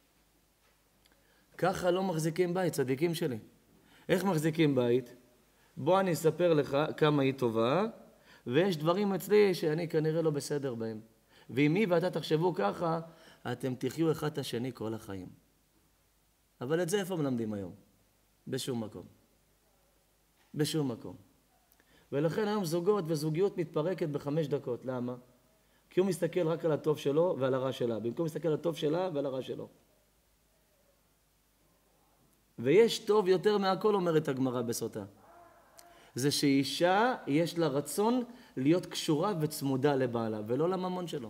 ככה לא מחזיקים בית, צדיקים שלי. איך מחזיקים בית? בוא אני אספר לך כמה היא טובה, ויש דברים אצלי שאני כנראה לא בסדר בהם. ואם מי ואתה תחשבו ככה, אתם תחיו אחד את השני כל החיים. אבל את זה איפה מלמדים היום? בשום מקום. בשום מקום. ולכן היום זוגות וזוגיות מתפרקת בחמש דקות. למה? כי הוא מסתכל רק על הטוב שלו ועל הרע שלה. במקום מסתכל על הטוב שלה ועל הרע שלו. ויש טוב יותר מהכל, אומרת הגמרא בסוטה. זה שאישה יש לה רצון להיות קשורה וצמודה לבעלה, ולא לממון שלו.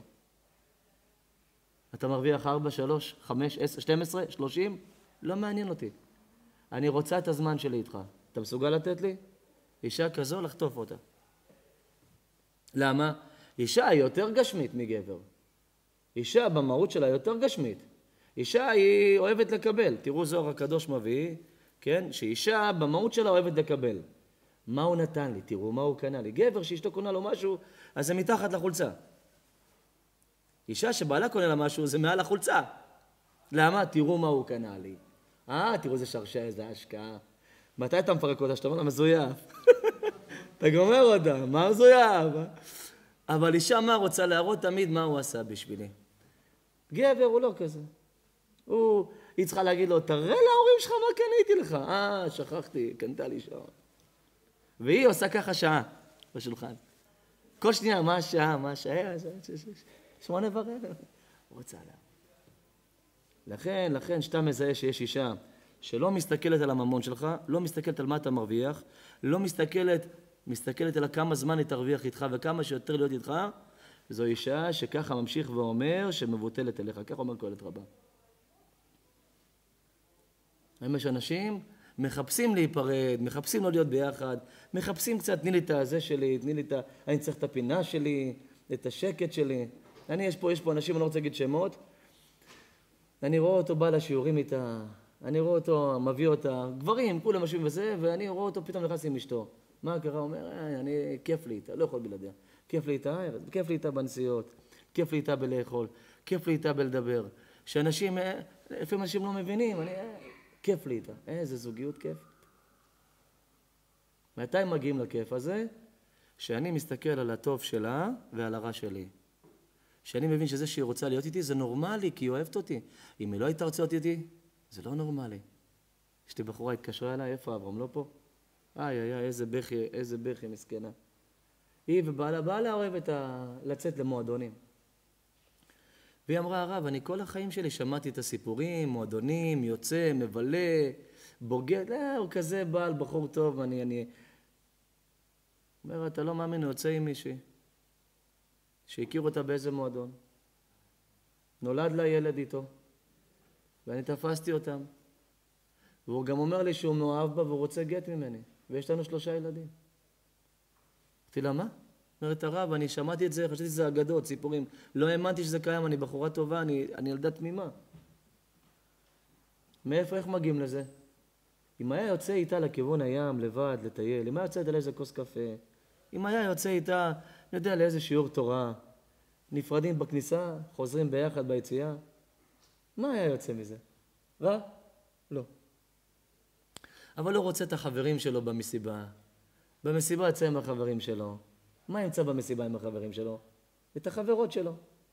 אתה מרוויח ארבע, שלוש, חמש, עשר, שתים עשרה, שלושים? לא מעניין אותי. אני רוצה את הזמן שלי איתך. אתה מסוגל לתת לי? אישה כזו לחטוף אותה. למה? אישה היא יותר גשמית מגבר. אישה במהות שלה יותר גשמית. אישה היא אוהבת לקבל. תראו זוהר הקדוש מביא, כן? שאישה במהות שלה אוהבת לקבל. מה הוא נתן לי? תראו מה הוא קנה לי. גבר שאשתו קונה לו משהו, אז זה מתחת לחולצה. אישה שבעלה קונה לה משהו, זה מעל החולצה. למה? תראו מה הוא קנה לי. אה, תראו איזה שרשה, איזה השקעה. מתי אתה מפרק אותה? שאתה אומר לה מזויף. אתה גומר אותה, מה מזויף? אבל אישה מה רוצה להראות תמיד מה הוא עשה בשבילי. גבר הוא לא כזה. הוא, היא צריכה להגיד לו, תראה להורים שלך מה קניתי לך. אה, שכחתי, קנתה לי שעון. והיא עושה ככה שעה בשולחן. כל שנייה, מה השעה, מה השעה, שמונה ורבע. רוצה לה. לכן, לכן, שאתה מזהה שיש אישה שלא מסתכלת על הממון שלך, לא מסתכלת על מה אתה מרוויח, לא מסתכלת, מסתכלת על כמה זמן היא תרוויח איתך וכמה שיותר להיות איתך, זו אישה שככה ממשיך ואומר שמבוטלת אליך. כך אומר קהלת רבה. האם יש אנשים מחפשים להיפרד, מחפשים לא להיות ביחד, מחפשים קצת, תני לי את הזה שלי, תני לי את ה... אני צריך את הפינה שלי, את השקט שלי. אני, יש פה, יש פה אנשים, אני לא רוצה להגיד שמות, אני רואה אותו בא לשיעורים איתה, אני רואה אותו מביא אותה, גברים, כולם משהו וזה, ואני רואה אותו פתאום נכנס עם אשתו. מה קרה? הוא אומר, אני, כיף לי איתה, לא יכול בלעדיה. כיף לי איתה, כיף לי איתה בנסיעות, כיף לי איתה בלאכול, כיף לי איתה בלדבר. שאנשים, לפעמים אנשים לא מבינים, אני, כיף לי איתה. איזה זוגיות כיף. מתי מגיעים לכיף הזה? שאני מסתכל על הטוב שלה ועל הרע שלי. שאני מבין שזה שהיא רוצה להיות איתי זה נורמלי, כי היא אוהבת אותי. אם היא לא הייתה רוצה להיות איתי, זה לא נורמלי. אשתי בחורה התקשרה אליי, איפה אברהם? לא פה? איי, איי, איזה בכי, איזה בכי מסכנה. היא ובעלה, בעלה אוהבת ה... לצאת למועדונים. והיא אמרה, הרב, אני כל החיים שלי שמעתי את הסיפורים, מועדונים, יוצא, מבלה, בוגד, לא, הוא כזה בעל, בחור טוב, אני, אני... אומר, אתה לא מאמין, הוא יוצא עם מישהי. שהכיר אותה באיזה מועדון. נולד לה ילד איתו. ואני תפסתי אותם. והוא גם אומר לי שהוא מאוהב בה והוא רוצה גט ממני. ויש לנו שלושה ילדים. אמרתי לה, מה? אומרת הרב, אני שמעתי את זה, חשבתי שזה אגדות, סיפורים. לא האמנתי שזה קיים, אני בחורה טובה, אני, אני ילדה תמימה. מאיפה, איך מגיעים לזה? אם היה יוצא איתה לכיוון הים, לבד, לטייל, אם היה יוצא איתה לאיזה כוס קפה, אם היה יוצא איתה, אני יודע, לאיזה שיעור תורה, נפרדים בכניסה, חוזרים ביחד ביציאה, מה היה יוצא מזה? רע? לא. אבל הוא רוצה את החברים שלו במסיבה. במסיבה יצא עם החברים שלו. מה ימצא במסיבה עם החברים שלו? את החברות שלו.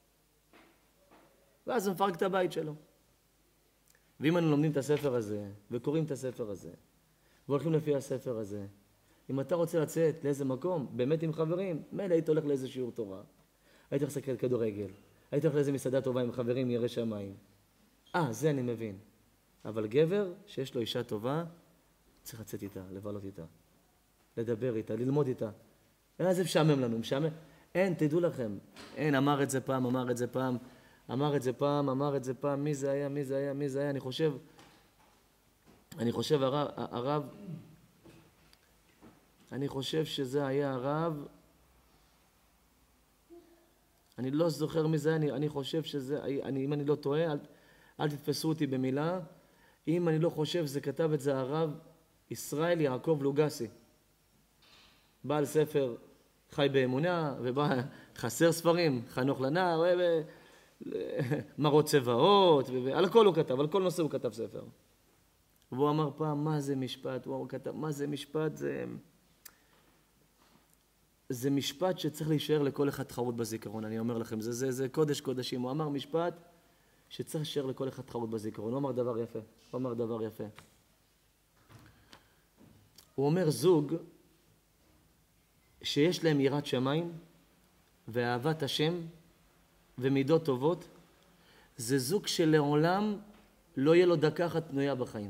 ואז הוא מפרק את הבית שלו. ואם אנו לומדים את הספר הזה, וקוראים את הספר הזה, והולכים לפי הספר הזה, אם אתה רוצה לצאת לאיזה מקום, באמת עם חברים, מילא היית הולך לאיזה שיעור תורה. היית הולך לשחק כדורגל. היית הולך לאיזה מסעדה טובה עם חברים ירא שמיים. אה, זה אני מבין. אבל גבר שיש לו אישה טובה, צריך לצאת איתה, לבלות איתה. לדבר איתה, ללמוד איתה. אה, זה משעמם לנו, משעמם. אין, תדעו לכם. אין, אמר את זה פעם, אמר את זה פעם, אמר את זה פעם, אמר את זה פעם, מי זה היה, מי זה היה, מי זה היה. אני חושב, אני חושב הרב, הרב, אני חושב שזה היה הרב, אני לא זוכר מי זה היה, אני, אני חושב שזה, אני, אם אני לא טועה, אל, אל תתפסו אותי במילה, אם אני לא חושב, זה כתב את זה הרב ישראל יעקב לוגסי. בעל ספר חי באמונה, ובא חסר ספרים, חנוך לנער, מראות צבאות, על הכל הוא כתב, על כל נושא הוא כתב ספר. והוא אמר פעם, מה זה משפט? הוא כתב, מה זה משפט? זה... זה משפט שצריך להישאר לכל אחד חרוט בזיכרון, אני אומר לכם, זה, זה, זה קודש קודשים. הוא אמר משפט שצריך להישאר לכל אחד חרוט בזיכרון. הוא אמר דבר יפה, הוא אמר דבר יפה. הוא אומר זוג שיש להם יראת שמיים ואהבת השם ומידות טובות, זה זוג שלעולם לא יהיה לו דקה אחת פנויה בחיים.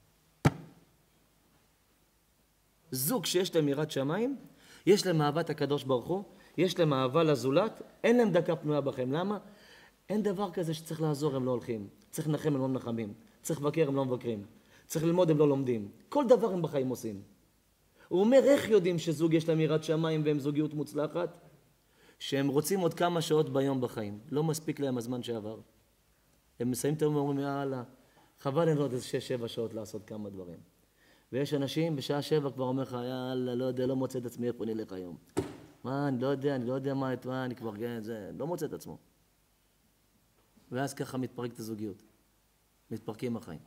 זוג שיש להם יראת שמיים, יש להם אהבת הקדוש ברוך הוא, יש להם אהבה לזולת, אין להם דקה פנויה בחיים. למה? אין דבר כזה שצריך לעזור, הם לא הולכים. צריך לנחם, הם לא מנחמים. צריך לבקר, הם לא מבקרים. צריך ללמוד, הם לא לומדים. כל דבר הם בחיים עושים. הוא אומר, איך יודעים שזוג יש להם יראת שמיים והם זוגיות מוצלחת? שהם רוצים עוד כמה שעות ביום בחיים. לא מספיק להם הזמן שעבר. הם מסיימים את היום ואומרים, יאללה, חבל לראות איזה שש, שבע שעות לעשות כמה דברים. ויש אנשים בשעה שבע כבר אומר לך, יאללה, לא יודע, לא מוצא את עצמי, איפה נלך היום. מה, אני לא יודע, אני לא יודע מה, מה אני כבר, זה, לא מוצא את עצמו. ואז ככה מתפרקת הזוגיות. מתפרקים החיים.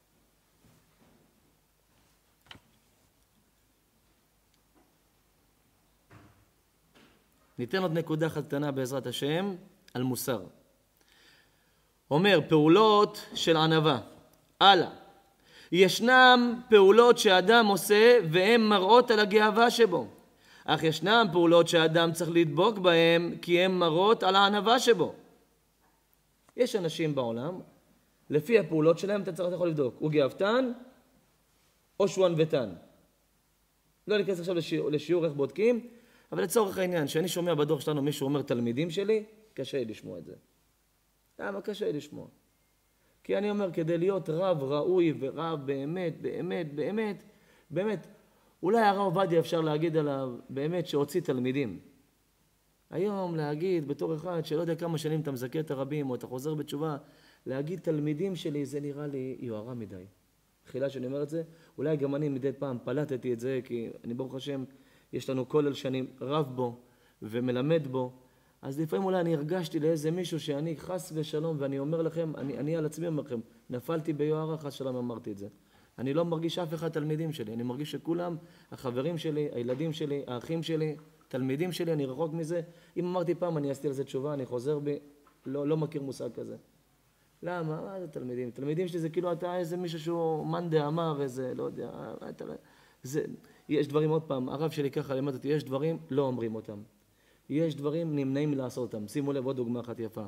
ניתן עוד נקודה אחת קטנה בעזרת השם על מוסר. אומר, פעולות של ענווה. הלאה. ישנם פעולות שאדם עושה והן מראות על הגאווה שבו. אך ישנם פעולות שאדם צריך לדבוק בהן כי הן מראות על הענווה שבו. יש אנשים בעולם, לפי הפעולות שלהם אתה צריך יכול לבדוק. הוא גאוותן או שהוא ענוותן. לא ניכנס עכשיו לשיעור, לשיעור איך בודקים, אבל לצורך העניין, שאני שומע בדוח שלנו מישהו אומר תלמידים שלי, קשה לי לשמוע את זה. למה קשה לי לשמוע? כי אני אומר, כדי להיות רב ראוי ורב באמת, באמת, באמת, באמת, אולי הרב עובדיה אפשר להגיד עליו באמת שהוציא תלמידים. היום להגיד בתור אחד שלא יודע כמה שנים אתה מזכה את הרבים או אתה חוזר בתשובה, להגיד תלמידים שלי זה נראה לי יוהרה מדי. תחילה שאני אומר את זה, אולי גם אני מדי פעם פלטתי את זה, כי אני ברוך השם, יש לנו כולל שאני רב בו ומלמד בו, אז לפעמים אולי אני הרגשתי לאיזה מישהו שאני חס ושלום, ואני אומר לכם, אני, אני על עצמי אומר לכם, נפלתי ביוהרה, חס שלום אמרתי את זה. אני לא מרגיש אף אחד תלמידים שלי, אני מרגיש שכולם, החברים שלי, הילדים שלי, האחים שלי, תלמידים שלי, אני רחוק מזה. אם אמרתי פעם, אני אעשיתי על זה תשובה, אני חוזר בי, לא, לא מכיר מושג כזה. למה? מה זה תלמידים? תלמידים שלי זה כאילו אתה איזה מישהו שהוא מנדה אמר, איזה, לא יודע, אתה, זה, יש דברים עוד פעם, הרב שלי ככה לימד אותי, יש דברים, לא אומרים אותם. יש דברים נמנעים לעשות אותם. שימו לב, עוד דוגמה אחת יפה.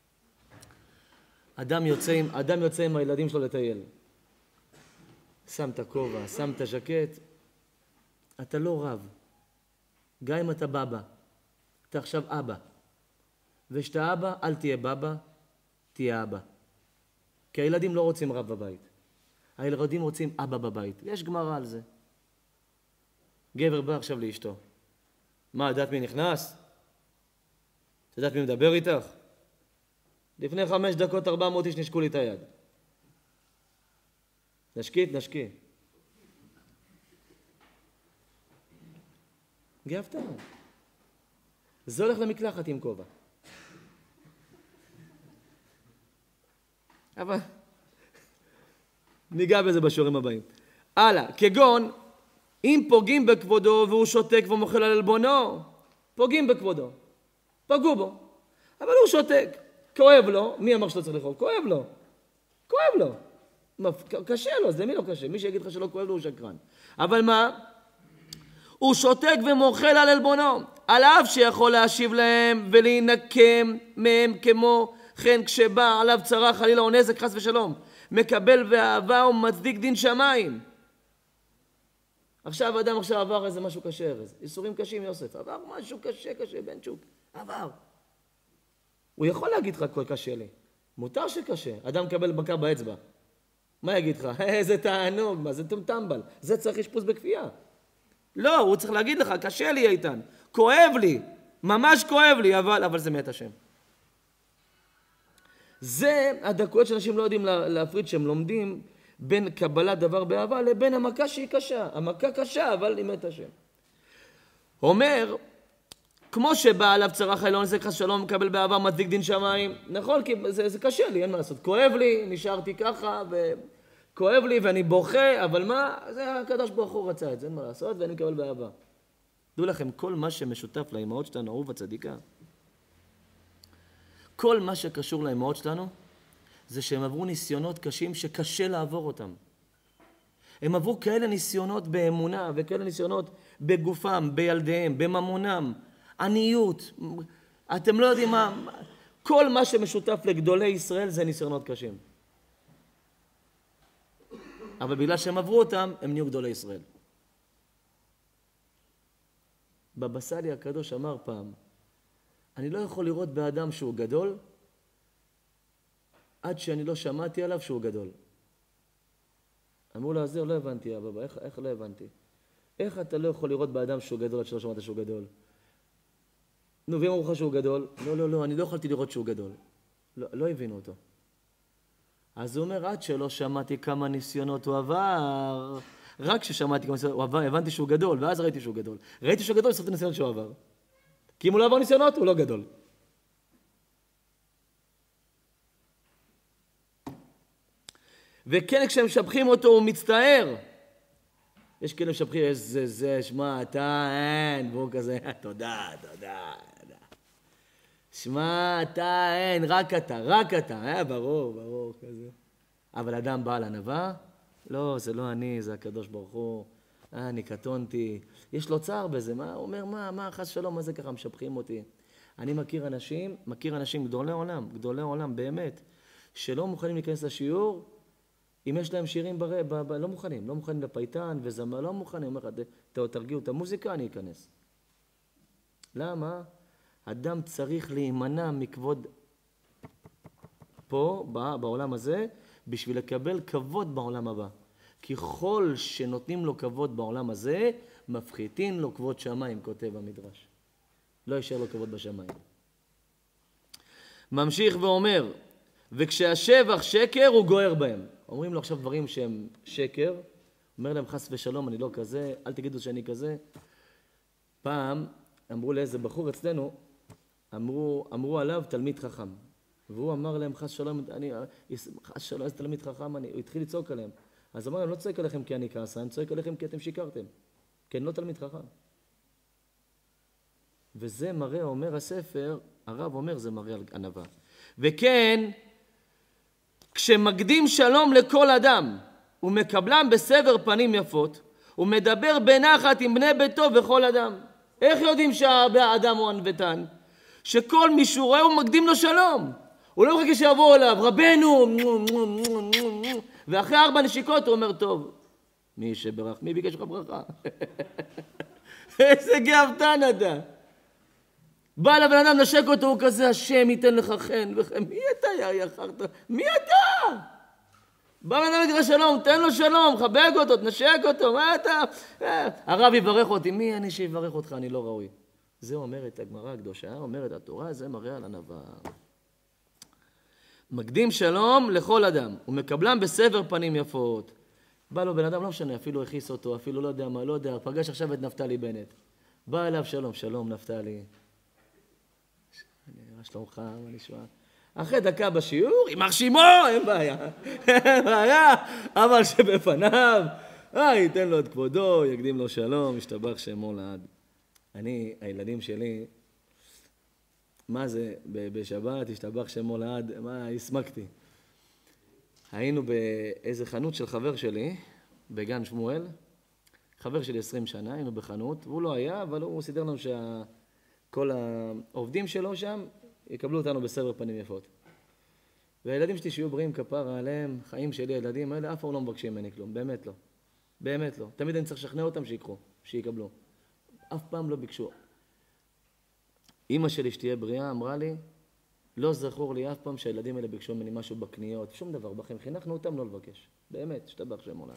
אדם יוצא עם, אדם יוצא עם הילדים שלו לטייל. שם את הכובע, שם את הז'קט. אתה לא רב. גם אם אתה בבא. אתה עכשיו אבא. ושאתה אבא, אל תהיה בבא, תהיה אבא. כי הילדים לא רוצים רב בבית. הילדים רוצים אבא בבית. יש גמרא על זה. גבר בא עכשיו לאשתו. מה, יודעת מי נכנס? את יודעת מי מדבר איתך? לפני חמש דקות ארבע מאות איש נשקו לי את היד. נשקי, נשקי. גאוותן. זה הולך למקלחת עם כובע. אבל ניגע בזה בשיעורים הבאים. הלאה, כגון אם פוגעים בכבודו והוא שותק ומוחל על עלבונו, פוגעים בכבודו, פגעו בו, אבל הוא שותק, כואב לו, מי אמר שלא צריך לכאוב? כואב לו, כואב לו, קשה לו, אז למי לא קשה? מי שיגיד לך שלא כואב לו הוא שקרן. אבל מה? הוא שותק ומוחל על עלבונו, על אף שיכול להשיב להם ולהינקם מהם כמו כן כשבא עליו צרה חלילה או נזק חס ושלום, מקבל באהבה ומצדיק דין שמיים. עכשיו אדם עכשיו עבר איזה משהו קשה, איזה איסורים קשים יוסף, עבר משהו קשה קשה בן צ'וק, עבר. הוא יכול להגיד לך כל קשה לי, מותר שקשה, אדם מקבל בקר באצבע. מה יגיד לך? איזה תענוג, מה זה טמבל, זה צריך אשפוז בכפייה. לא, הוא צריך להגיד לך, קשה לי איתן, כואב לי, ממש כואב לי, אבל, אבל זה מת השם. זה הדקויות שאנשים לא יודעים להפריד שהם לומדים בין קבלת דבר באהבה לבין המכה שהיא קשה. המכה קשה, אבל היא מת השם. אומר, כמו שבא עליו צרה חילון, זה חס שלום, מקבל באהבה, מצדיק דין שמיים. נכון, כי זה, זה קשה לי, אין מה לעשות. כואב לי, נשארתי ככה, וכואב לי ואני בוכה, אבל מה? זה הקדוש ברוך הוא רצה את זה, אין מה לעשות, ואני מקבל באהבה. דעו לכם, כל מה שמשותף לאמהות שלנו, אהוב הצדיקה, כל מה שקשור לאמהות שלנו, זה שהם עברו ניסיונות קשים שקשה לעבור אותם. הם עברו כאלה ניסיונות באמונה, וכאלה ניסיונות בגופם, בילדיהם, בממונם, עניות. אתם לא יודעים מה, כל מה שמשותף לגדולי ישראל זה ניסיונות קשים. אבל בגלל שהם עברו אותם, הם נהיו גדולי ישראל. בבא סאלי הקדוש אמר פעם, אני לא יכול לראות באדם שהוא גדול, עד שאני לא שמעתי עליו שהוא גדול. אמרו לו, אז זה לא הבנתי, אבא, איך, איך לא הבנתי? איך אתה לא יכול לראות באדם שהוא גדול עד שלא שמעת שהוא גדול? נו, ואם אמרו לך שהוא גדול? לא, לא, לא, אני לא יכולתי לראות שהוא גדול. לא, לא הבינו אותו. אז הוא אומר, עד שלא שמעתי כמה ניסיונות הוא עבר, רק כששמעתי כמה ניסיונות הוא עבר, הבנתי שהוא גדול, ואז ראיתי שהוא גדול. ראיתי שהוא גדול, לסוף את הניסיונות שהוא עבר. כי אם הוא לא עבר ניסיונות, הוא לא גדול. וכן, כשהם משבחים אותו, הוא מצטער. יש כאלה משבחים, איזה זה, שמע, אתה אין, והוא כזה, תודה, תודה, תודה. שמע, אתה אין, רק אתה, רק אתה, אה, ברור, ברור, כזה. אבל אדם בא לענווה, לא, זה לא אני, זה הקדוש ברוך הוא, אה, אני קטונתי. יש לו צער בזה, מה, הוא אומר, מה, מה, חס שלום, מה זה ככה, משבחים אותי. אני מכיר אנשים, מכיר אנשים גדולי עולם, גדולי עולם, באמת, שלא מוכנים להיכנס לשיעור, אם יש להם שירים בר... ב... ב... לא מוכנים, לא מוכנים לפייטן וזמר, לא מוכנים, אומר לך, תרגיעו את המוזיקה, אני אכנס. למה? אדם צריך להימנע מכבוד פה, בעולם הזה, בשביל לקבל כבוד בעולם הבא. ככל שנותנים לו כבוד בעולם הזה, מפחיתים לו כבוד שמיים, כותב המדרש. לא יישאר לו כבוד בשמיים. ממשיך ואומר, וכשהשבח שקר הוא גוער בהם. אומרים לו עכשיו דברים שהם שקר, אומר להם חס ושלום, אני לא כזה, אל תגידו שאני כזה. פעם אמרו לאיזה בחור אצלנו, אמרו, אמרו עליו תלמיד חכם. והוא אמר להם חס שלום, אני, חס שלום, איזה תלמיד חכם אני, הוא התחיל לצעוק עליהם. אז אמר להם, לא צועק עליכם כי אני כעסה, אני צועק עליכם כי אתם שיקרתם. כי אני לא תלמיד חכם. וזה מראה, אומר הספר, הרב אומר, זה מראה על ענווה. וכן, כשמקדים שלום לכל אדם, ומקבלם בסבר פנים יפות, ומדבר בנחת עם בני ביתו וכל אדם. איך יודעים שהאדם הוא ענוותן? שכל מי שהוא רואה הוא מקדים לו שלום. הוא לא מחכה שיבוא אליו, רבנו, ואחרי ארבע נשיקות הוא אומר, טוב, מי שברך, מי ביקש לך ברכה? איזה גאוותן אתה. בא לבן אדם, נשק אותו, הוא כזה, השם ייתן לך חן וחן. מי אתה, יא יחרת? מי אתה? בא לבן אדם לקרוא שלום, תן לו שלום, חבק אותו, תנשק אותו, מה אתה? הרב יברך אותי, מי אני שיברך אותך, אני לא ראוי. זה אומרת הגמרא הקדושה, אומרת התורה, זה מראה על ענווה. מקדים שלום לכל אדם, ומקבלם בסבר פנים יפות. בא לו בן אדם, לא משנה, אפילו הכיס אותו, אפילו לא יודע מה, לא יודע, פגש עכשיו את נפתלי בנט. בא אליו שלום, שלום נפתלי. מה שלומך, מה נשמע? אחרי דקה בשיעור, יימח שמו, אין בעיה. אין בעיה, אבל שבפניו, אה, ייתן לו את כבודו, יקדים לו שלום, ישתבח שמו לעד. אני, הילדים שלי, מה זה, בשבת, ישתבח שמו לעד, מה, הסמקתי. היינו באיזה חנות של חבר שלי, בגן שמואל, חבר שלי עשרים שנה, היינו בחנות, והוא לא היה, אבל הוא סידר לנו שכל העובדים שלו שם יקבלו אותנו בסבר פנים יפות. והילדים שלי שיהיו בריאים כפרה עליהם, חיים שלי, הילדים האלה, אף פעם לא מבקשים ממני כלום, באמת לא. באמת לא. תמיד אני צריך לשכנע אותם שיקחו, שיקבלו. אף פעם לא ביקשו. אמא שלי שתהיה בריאה אמרה לי, לא זכור לי אף פעם שהילדים האלה ביקשו ממני משהו בקניות, שום דבר בכם, חינכנו אותם לא לבקש. באמת, שתבח שם עולם.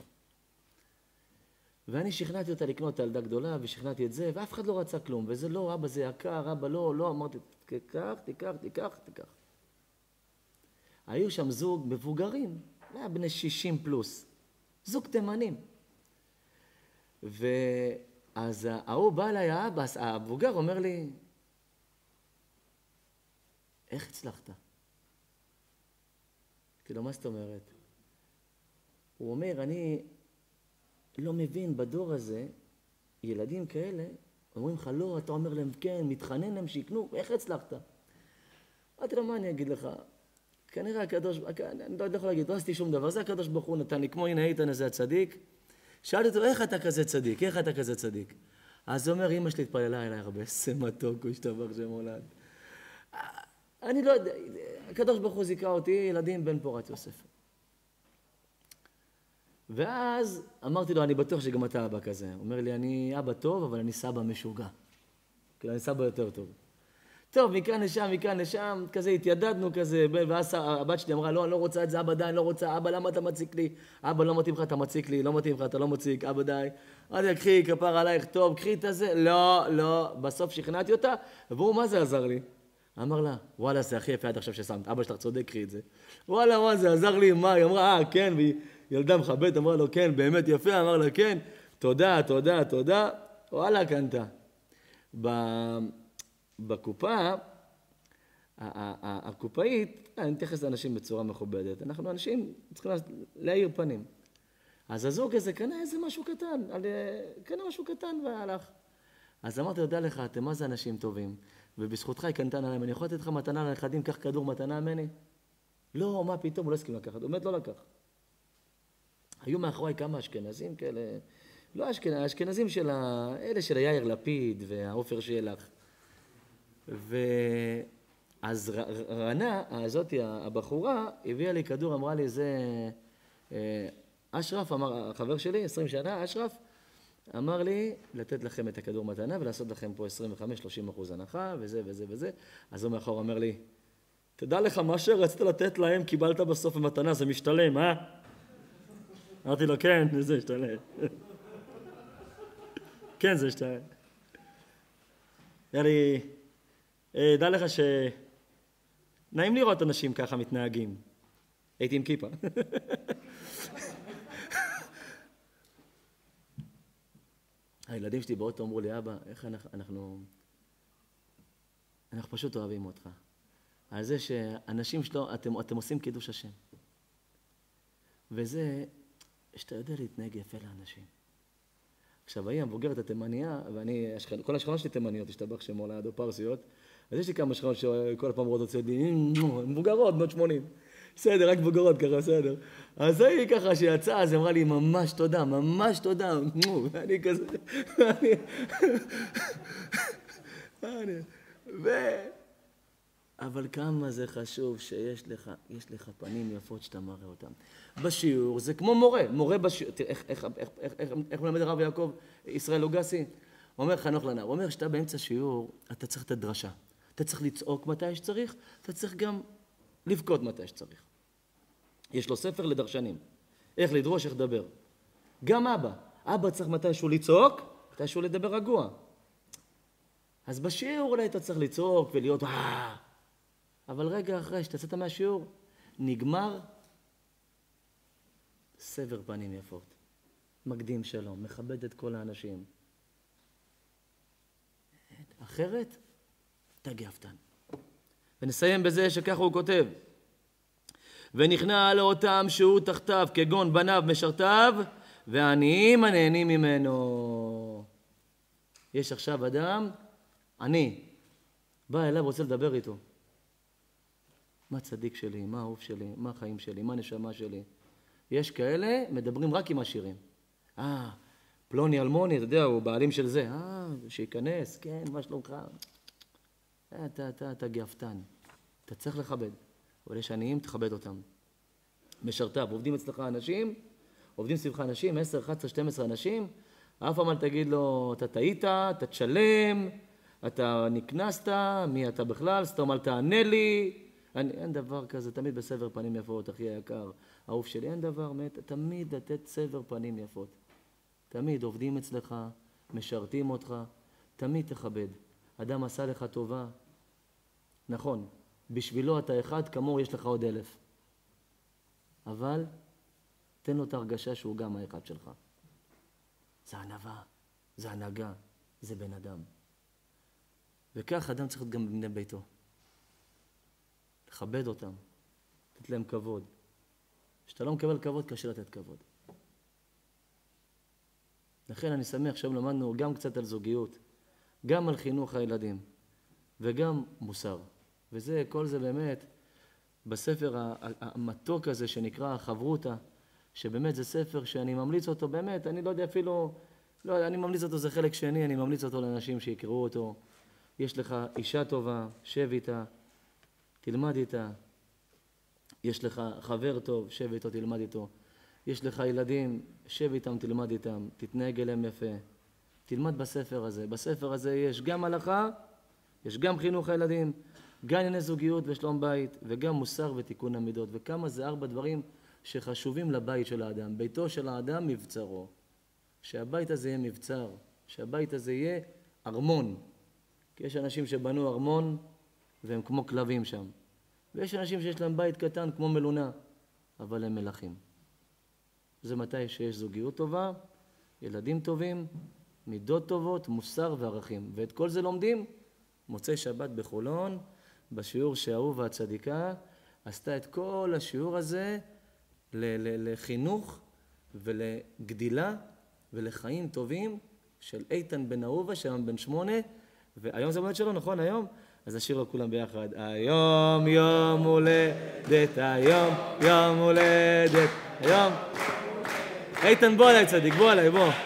ואני שכנעתי אותה לקנות ילדה גדולה, ושכנעתי את זה, ואף אחד לא רצה כלום, וזה לא, אבא זה יקר, אבא לא, לא, אמרתי, תיקח, תיקח, תיקח, תיקח. היו שם זוג מבוגרים, היה בני שישים פלוס, זוג תימנים. ואז ההוא בא אליי, האבא, המבוגר אומר לי, איך הצלחת? כאילו, מה זאת אומרת? הוא אומר, אני לא מבין בדור הזה, ילדים כאלה, אומרים לך, לא, אתה אומר להם, כן, מתחנן להם שיקנו, איך הצלחת? אמרתי לו, מה אני אגיד לך? כנראה הקדוש, אני לא יכול להגיד, לא עשיתי שום דבר, זה הקדוש ברוך הוא נתן לי, כמו הנה איתן איזה הצדיק, שאלתי אותו, איך אתה כזה צדיק? איך אתה כזה צדיק? אז הוא אומר, אמא שלי התפללה אליי הרבה, איזה מתוק, הוא השתבח שם הולד. אני לא יודע, הקדוש ברוך הוא זיכה אותי, ילדים בן פורת יוסף. ואז אמרתי לו, אני בטוח שגם אתה אבא כזה. הוא אומר לי, אני אבא טוב, אבל אני סבא משוגע. כאילו, אני סבא יותר טוב. טוב, מכאן לשם, מכאן לשם, כזה התיידדנו כזה, ואז הבת שלי אמרה, לא, אני לא רוצה את זה, אבא די, אני לא רוצה, אבא, למה אתה מציק לי? אבא, לא מתאים לך, אתה מציק לי, לא מתאים לך, אתה לא מציק, אבא די. אמרתי, קחי, כפר עלייך, טוב, קחי את הזה, לא, לא, בסוף שכנעתי אותה, והוא, מה זה עזר לי? אמר לה, וואלה, זה הכי יפה עד עכשיו ששמת, אבא שלך צודק, קחי את זה. וואלה, מה זה עזר לי, מה? היא אמרה, אה, כן, והיא ילדה מכבדת, אמרה לו, כן, באמת יפה, אמר לה, כן, תודה, תודה, תודה, וואלה, קנתה. בקופה, הקופאית, אני מתייחס לאנשים בצורה מכובדת, אנחנו אנשים צריכים להאיר פנים. אז הזוג הזה קנה איזה משהו קטן, קנה משהו קטן והלך. אז אמרתי, יודע לך, אתם מה זה אנשים טובים, ובזכותך היא קנתה עליהם, אני יכול לתת לך מתנה לנכדים, קח כדור מתנה ממני? לא, מה פתאום, הוא לא הסכים לקחת, הוא באמת לא לקח. היו מאחורי כמה אשכנזים כאלה, לא אשכנזים, האשכנזים של אלה של יאיר לפיד והעופר שלח. ואז רנה, הזאתי, הבחורה, הביאה לי כדור, אמרה לי, זה אשרף, אמר, החבר שלי, עשרים שנה, אשרף, אמר לי לתת לכם את הכדור מתנה ולעשות לכם פה עשרים וחמש שלושים אחוז הנחה וזה וזה וזה. אז הוא מאחור אומר לי, תדע לך, מה שרצית לתת להם קיבלת בסוף במתנה, זה משתלם, אה? אמרתי לו, כן, זה משתלם. כן, זה משתלם. היה לי, דע לך ש... נעים לראות אנשים ככה מתנהגים. הייתי עם כיפה. הילדים שלי באוטו אמרו לי, אבא, איך אנחנו, אנחנו, אנחנו פשוט אוהבים אותך. על זה שאנשים שלו, אתם, אתם עושים קידוש השם. וזה, שאתה יודע להתנהג יפה לאנשים. עכשיו, היא המבוגרת התימניה, ואני, כל השכונות שלי תימניות, השתבח שמו לידו פרסיות, אז יש לי כמה שכונות שכל הפעם רואות אותי, מבוגרות, בנות שמונים. בסדר, רק מבוגרות ככה, בסדר. אז היא ככה שיצאה, אז אמרה לי, ממש תודה, ממש תודה. ואני כזה, אני, ו... אבל כמה זה חשוב שיש לך, יש לך פנים יפות שאתה מראה אותם. בשיעור זה כמו מורה, מורה בשיעור, תראה, איך, איך, איך, איך, איך, איך מלמד הרב יעקב, ישראל לוגסי? הוא אומר חנוך לנער, הוא אומר שאתה באמצע שיעור, אתה צריך את הדרשה. אתה צריך לצעוק מתי שצריך, אתה צריך גם לבכות מתי שצריך. יש לו ספר לדרשנים, איך לדרוש, איך לדבר. גם אבא, אבא צריך מתישהו לצעוק, מתישהו לדבר רגוע. אז בשיעור אולי אתה צריך לצעוק ולהיות, אה, אבל רגע אחרי שתצאת מהשיעור, נגמר סבר פנים יפות, מקדים שלום, מכבד את כל האנשים. אחרת, אתה גאוותן. ונסיים בזה שככה הוא כותב, ונכנע לאותם שהוא תחתיו, כגון בניו משרתיו, והעניים הנהנים ממנו. יש עכשיו אדם, אני, בא אליו, רוצה לדבר איתו. מה צדיק שלי, מה האהוב שלי, מה החיים שלי, מה הנשמה שלי. יש כאלה, מדברים רק עם השירים. אה, פלוני אלמוני, אתה יודע, הוא בעלים של זה. אה, שיכנס, כן, מה שלומך? אתה, אתה, אתה גאוותן. אתה צריך לכבד. אבל יש עניים, תכבד אותם. משרתיו, עובדים אצלך אנשים, עובדים סביבך אנשים, עשר, אחת עשרה, שתים עשרה אנשים, אף פעם אל תגיד לו, אתה טעית, אתה תשלם, אתה נקנסת, מי אתה בכלל, סתום אל תענה לי. אני, אין דבר כזה, תמיד בסבר פנים יפות, אחי היקר, האהוב שלי, אין דבר, תמיד לתת סבר פנים יפות. תמיד עובדים אצלך, משרתים אותך, תמיד תכבד. אדם עשה לך טובה, נכון, בשבילו אתה אחד, כמוהו יש לך עוד אלף. אבל תן לו את הרגשה שהוא גם האחד שלך. זה ענווה, זה הנהגה, זה בן אדם. וכך אדם צריך להיות גם בבני ביתו. לכבד אותם, לתת להם כבוד. כשאתה לא מקבל כבוד, קשה לתת כבוד. לכן אני שמח שהיום למדנו גם קצת על זוגיות, גם על חינוך הילדים, וגם מוסר. וזה, כל זה באמת, בספר המתוק הזה שנקרא החברותה, שבאמת זה ספר שאני ממליץ אותו, באמת, אני לא יודע אפילו, לא, אני ממליץ אותו, זה חלק שני, אני ממליץ אותו לאנשים שיקראו אותו. יש לך אישה טובה, שב איתה, תלמד איתה. יש לך חבר טוב, שב איתו, תלמד איתו. יש לך ילדים, שב איתם, תלמד איתם, תתנהג אליהם יפה. תלמד בספר הזה. בספר הזה יש גם הלכה יש גם חינוך הילדים, גם ענייני זוגיות ושלום בית, וגם מוסר ותיקון המידות. וכמה זה ארבע דברים שחשובים לבית של האדם. ביתו של האדם מבצרו. שהבית הזה יהיה מבצר, שהבית הזה יהיה ארמון. כי יש אנשים שבנו ארמון והם כמו כלבים שם. ויש אנשים שיש להם בית קטן כמו מלונה, אבל הם מלכים. זה מתי שיש זוגיות טובה, ילדים טובים, מידות טובות, מוסר וערכים. ואת כל זה לומדים מוצאי שבת בחולון, בשיעור שאהובה הצדיקה, עשתה את כל השיעור הזה לחינוך ולגדילה ולחיים טובים של איתן בן אהובה, שהיום בן שמונה, והיום זה מולדת שלו, נכון? היום? אז נשאיר לו כולם ביחד. היום יום הולדת, היום יום הולדת, היום. איתן, בוא עליי צדיק, בוא עליי, בוא.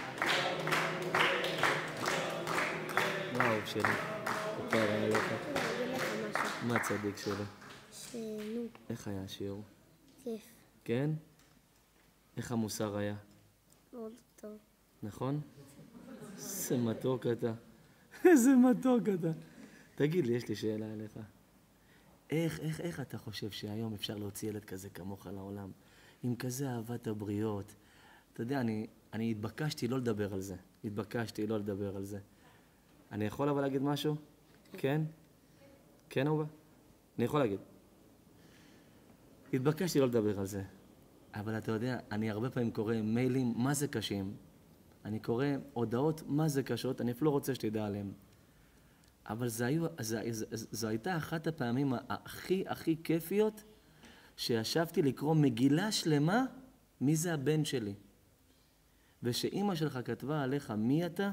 מה אהוב שלי? כפרה עליך. מה צדיק שלי? שנו. איך היה השיעור? כיף. כן? איך המוסר היה? מאוד טוב. נכון? איזה מתוק אתה. איזה מתוק אתה. תגיד לי, יש לי שאלה אליך. איך, איך, איך אתה חושב שהיום אפשר להוציא ילד כזה כמוך לעולם? עם כזה אהבת הבריות. אתה יודע, אני, אני התבקשתי לא לדבר על זה. התבקשתי לא לדבר על זה. אני יכול אבל להגיד משהו? כן? כן, אהובה? אני יכול להגיד. התבקשתי לא לדבר על זה. אבל אתה יודע, אני הרבה פעמים קורא מיילים, מה זה קשים? אני קורא הודעות, מה זה קשות? אני אפילו לא רוצה שתדע עליהם. אבל זה היו, זה, זה, זה, זו הייתה אחת הפעמים הכי הכי כיפיות שישבתי לקרוא מגילה שלמה, מי זה הבן שלי. ושאימא שלך כתבה עליך מי אתה,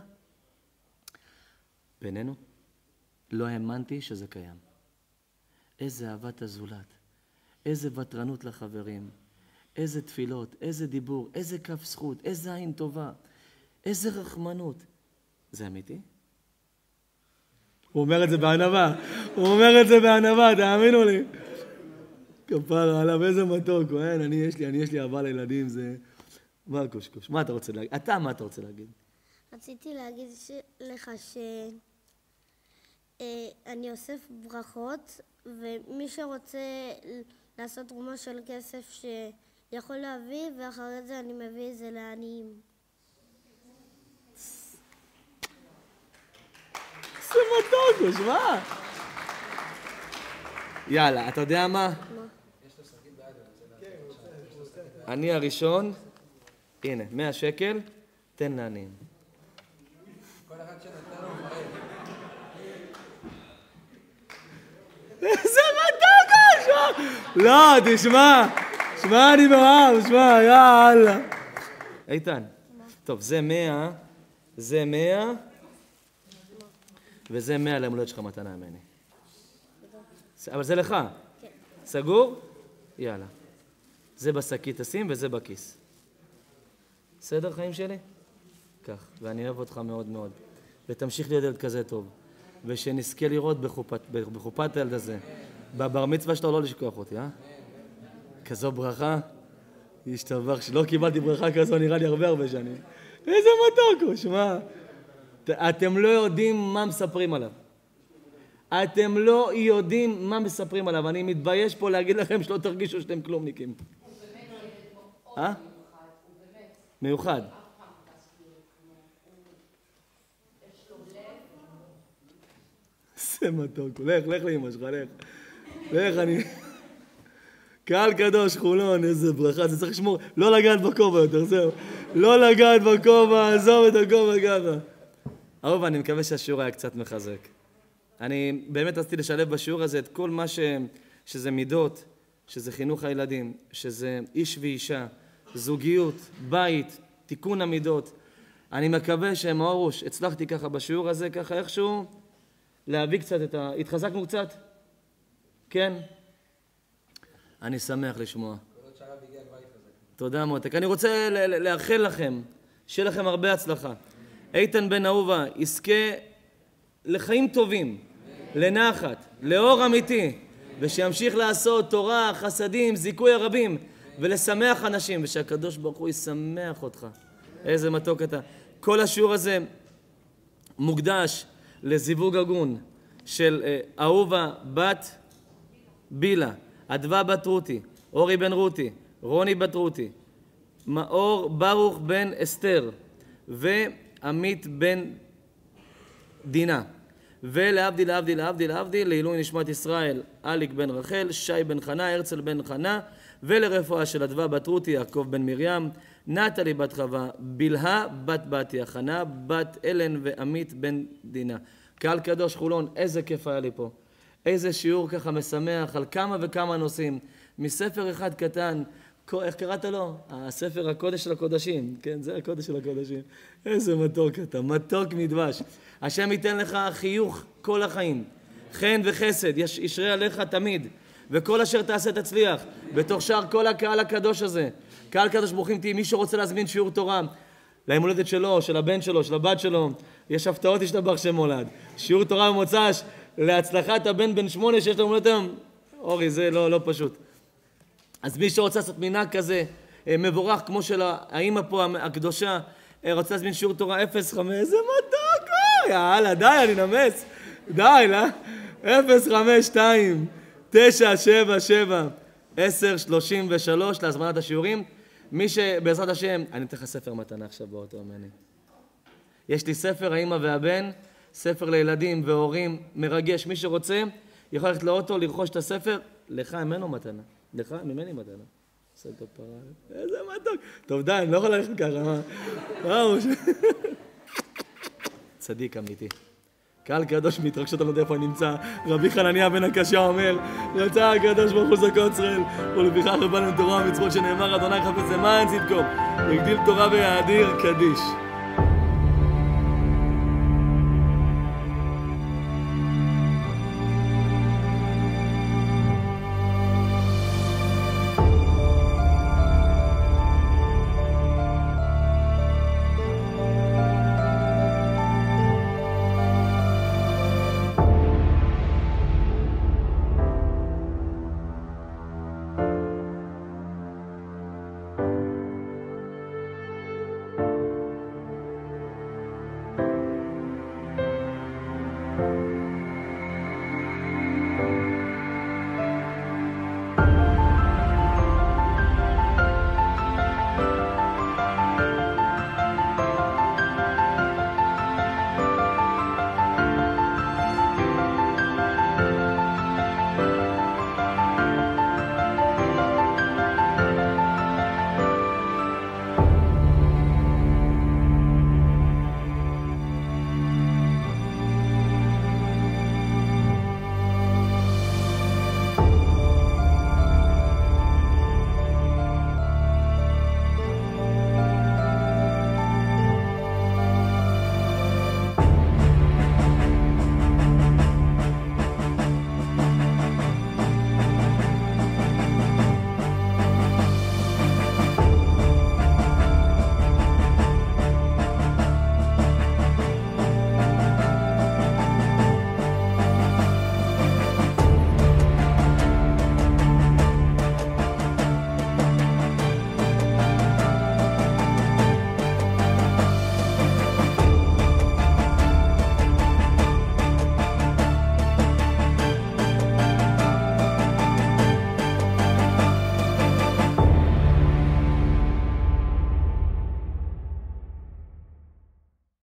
בינינו, לא האמנתי שזה קיים. איזה אהבת הזולת, איזה וטרנות לחברים, איזה תפילות, איזה דיבור, איזה כף זכות, איזה עין טובה, איזה רחמנות. זה אמיתי? הוא אומר את זה בענווה, הוא אומר את זה בענווה, תאמינו לי. כפרה עליו, איזה מתוק, אין, אני יש לי, אני יש לי אהבה לילדים, זה... מה קושקוש? מה אתה רוצה להגיד? אתה, מה אתה רוצה להגיד? רציתי להגיד ש... לך שאני אוסף ברכות, ומי שרוצה לעשות תרומה של כסף שיכול להביא, ואחרי זה אני מביא את זה לעניים. זה מתוק, מה? יאללה, אתה יודע מה? מה? אני הראשון, הנה, מאה שקל, תן לעניים. איזה מתוק! לא, תשמע, שמע, אני מאוהב, שמע, יאללה. איתן, טוב, זה מאה, זה מאה, וזה מאה למולדת שלך מתנה ממני. אבל זה לך. כן. סגור? יאללה. זה בשקית תשים וזה בכיס. בסדר, חיים שלי? כך, ואני אוהב אותך מאוד מאוד. ותמשיך להיות ילד כזה טוב. ושנזכה לראות בחופת, בחופת הילד הזה. בבר מצווה שלו לא לשכוח אותי, אה? כזו ברכה. ישתבח, שלא קיבלתי ברכה כזו נראה לי הרבה הרבה שנים. איזה מתוק הוא, שמע. אתם לא יודעים מה מספרים עליו. אתם לא יודעים מה מספרים עליו. אני מתבייש פה להגיד לכם שלא תרגישו שאתם כלומניקים. אה? מיוחד. זה מתוק. לך, לך לאמא שלך, לך. לך, אני... קהל קדוש, חולון, איזה ברכה. זה צריך לשמור. לא לגעת בכובע יותר, זהו. לא לגעת בכובע, עזוב את הכובע ככה. אהוב, אני מקווה שהשיעור היה קצת מחזק. אני באמת רציתי לשלב בשיעור הזה את כל מה ש... שזה מידות, שזה חינוך הילדים, שזה איש ואישה, זוגיות, בית, תיקון המידות. אני מקווה שמאורוש, הצלחתי ככה בשיעור הזה, ככה איכשהו, להביא קצת את ה... התחזקנו קצת? כן? אני שמח לשמוע. תודה מותק. אני רוצה לאחל לכם, שיהיה לכם הרבה הצלחה. איתן בן אהובה יזכה לחיים טובים, לנחת, לאור אמיתי, ושימשיך לעשות תורה, חסדים, זיכוי הרבים, ולשמח אנשים, ושהקדוש ברוך הוא ישמח אותך. איזה מתוק אתה. כל השיעור הזה מוקדש לזיווג הגון, של אה, אהובה בת בילה, אדווה בת רותי, אורי בן רותי, רוני בת רותי, מאור ברוך בן אסתר ועמית בן דינה. ולהבדיל, להבדיל, להבדיל, להבדיל, לעילוי נשמת ישראל, אליק בן רחל, שי בן חנה, הרצל בן חנה, ולרפואה של אדווה בת רותי, יעקב בן מרים, נטלי בת חווה, בלהה בת בתיה, חנה בת אלן ועמית בן דינה. קהל קדוש חולון, איזה כיף היה לי פה. איזה שיעור ככה משמח על כמה וכמה נושאים. מספר אחד קטן, איך קראת לו? הספר הקודש של הקודשים. כן, זה הקודש של הקודשים. איזה מתוק אתה, מתוק מדבש. השם ייתן לך חיוך כל החיים. חן וחסד, ישרה עליך תמיד. וכל אשר תעשה תצליח. בתוך שאר כל הקהל הקדוש הזה. קהל קדוש ברוכים תהי, מי שרוצה להזמין שיעור תורה, ליום הולדת שלו, של הבן שלו, של הבת שלו, יש הפתעות השתבח שם מולד. שיעור תורה במוצ"ש, להצלחת הבן בן שמונה שיש לו מולדת היום. אורי, זה לא, לא פשוט. אז מי שרוצה לעשות מנהג כזה, מבורך כמו של האמא פה הקדושה, רוצה להזמין שיעור תורה אפס חמש, זה מתוק, יאללה, די, אני נמס. די, לא? אפס חמש שתיים תשע שבע שבע עשר שלושים ושלוש להזמנת השיעורים. מי שבעזרת השם, אני אתן לך ספר מתנה עכשיו באותו ממני. יש לי ספר, האמא והבן, ספר לילדים והורים, מרגש. מי שרוצה, יכול ללכת לאוטו, לרכוש את הספר. לך ממנו מתנה. לך ממני מתנה. עושה את הפרה. איזה מתוק. טוב, די, אני לא יכול ללכת ככה, מה? וואו. צדיק אמיתי. קהל קדוש מתרגשות על עוד איפה נמצא. רבי חנניה בן הקשה אומר, רצה הקדוש ברוך הוא זכות ישראל, ולפיכך רבנו תורה ומצוות שנאמר, אדוני חפץ למען צדקו, יגדיל תורה ויאדיר קדיש.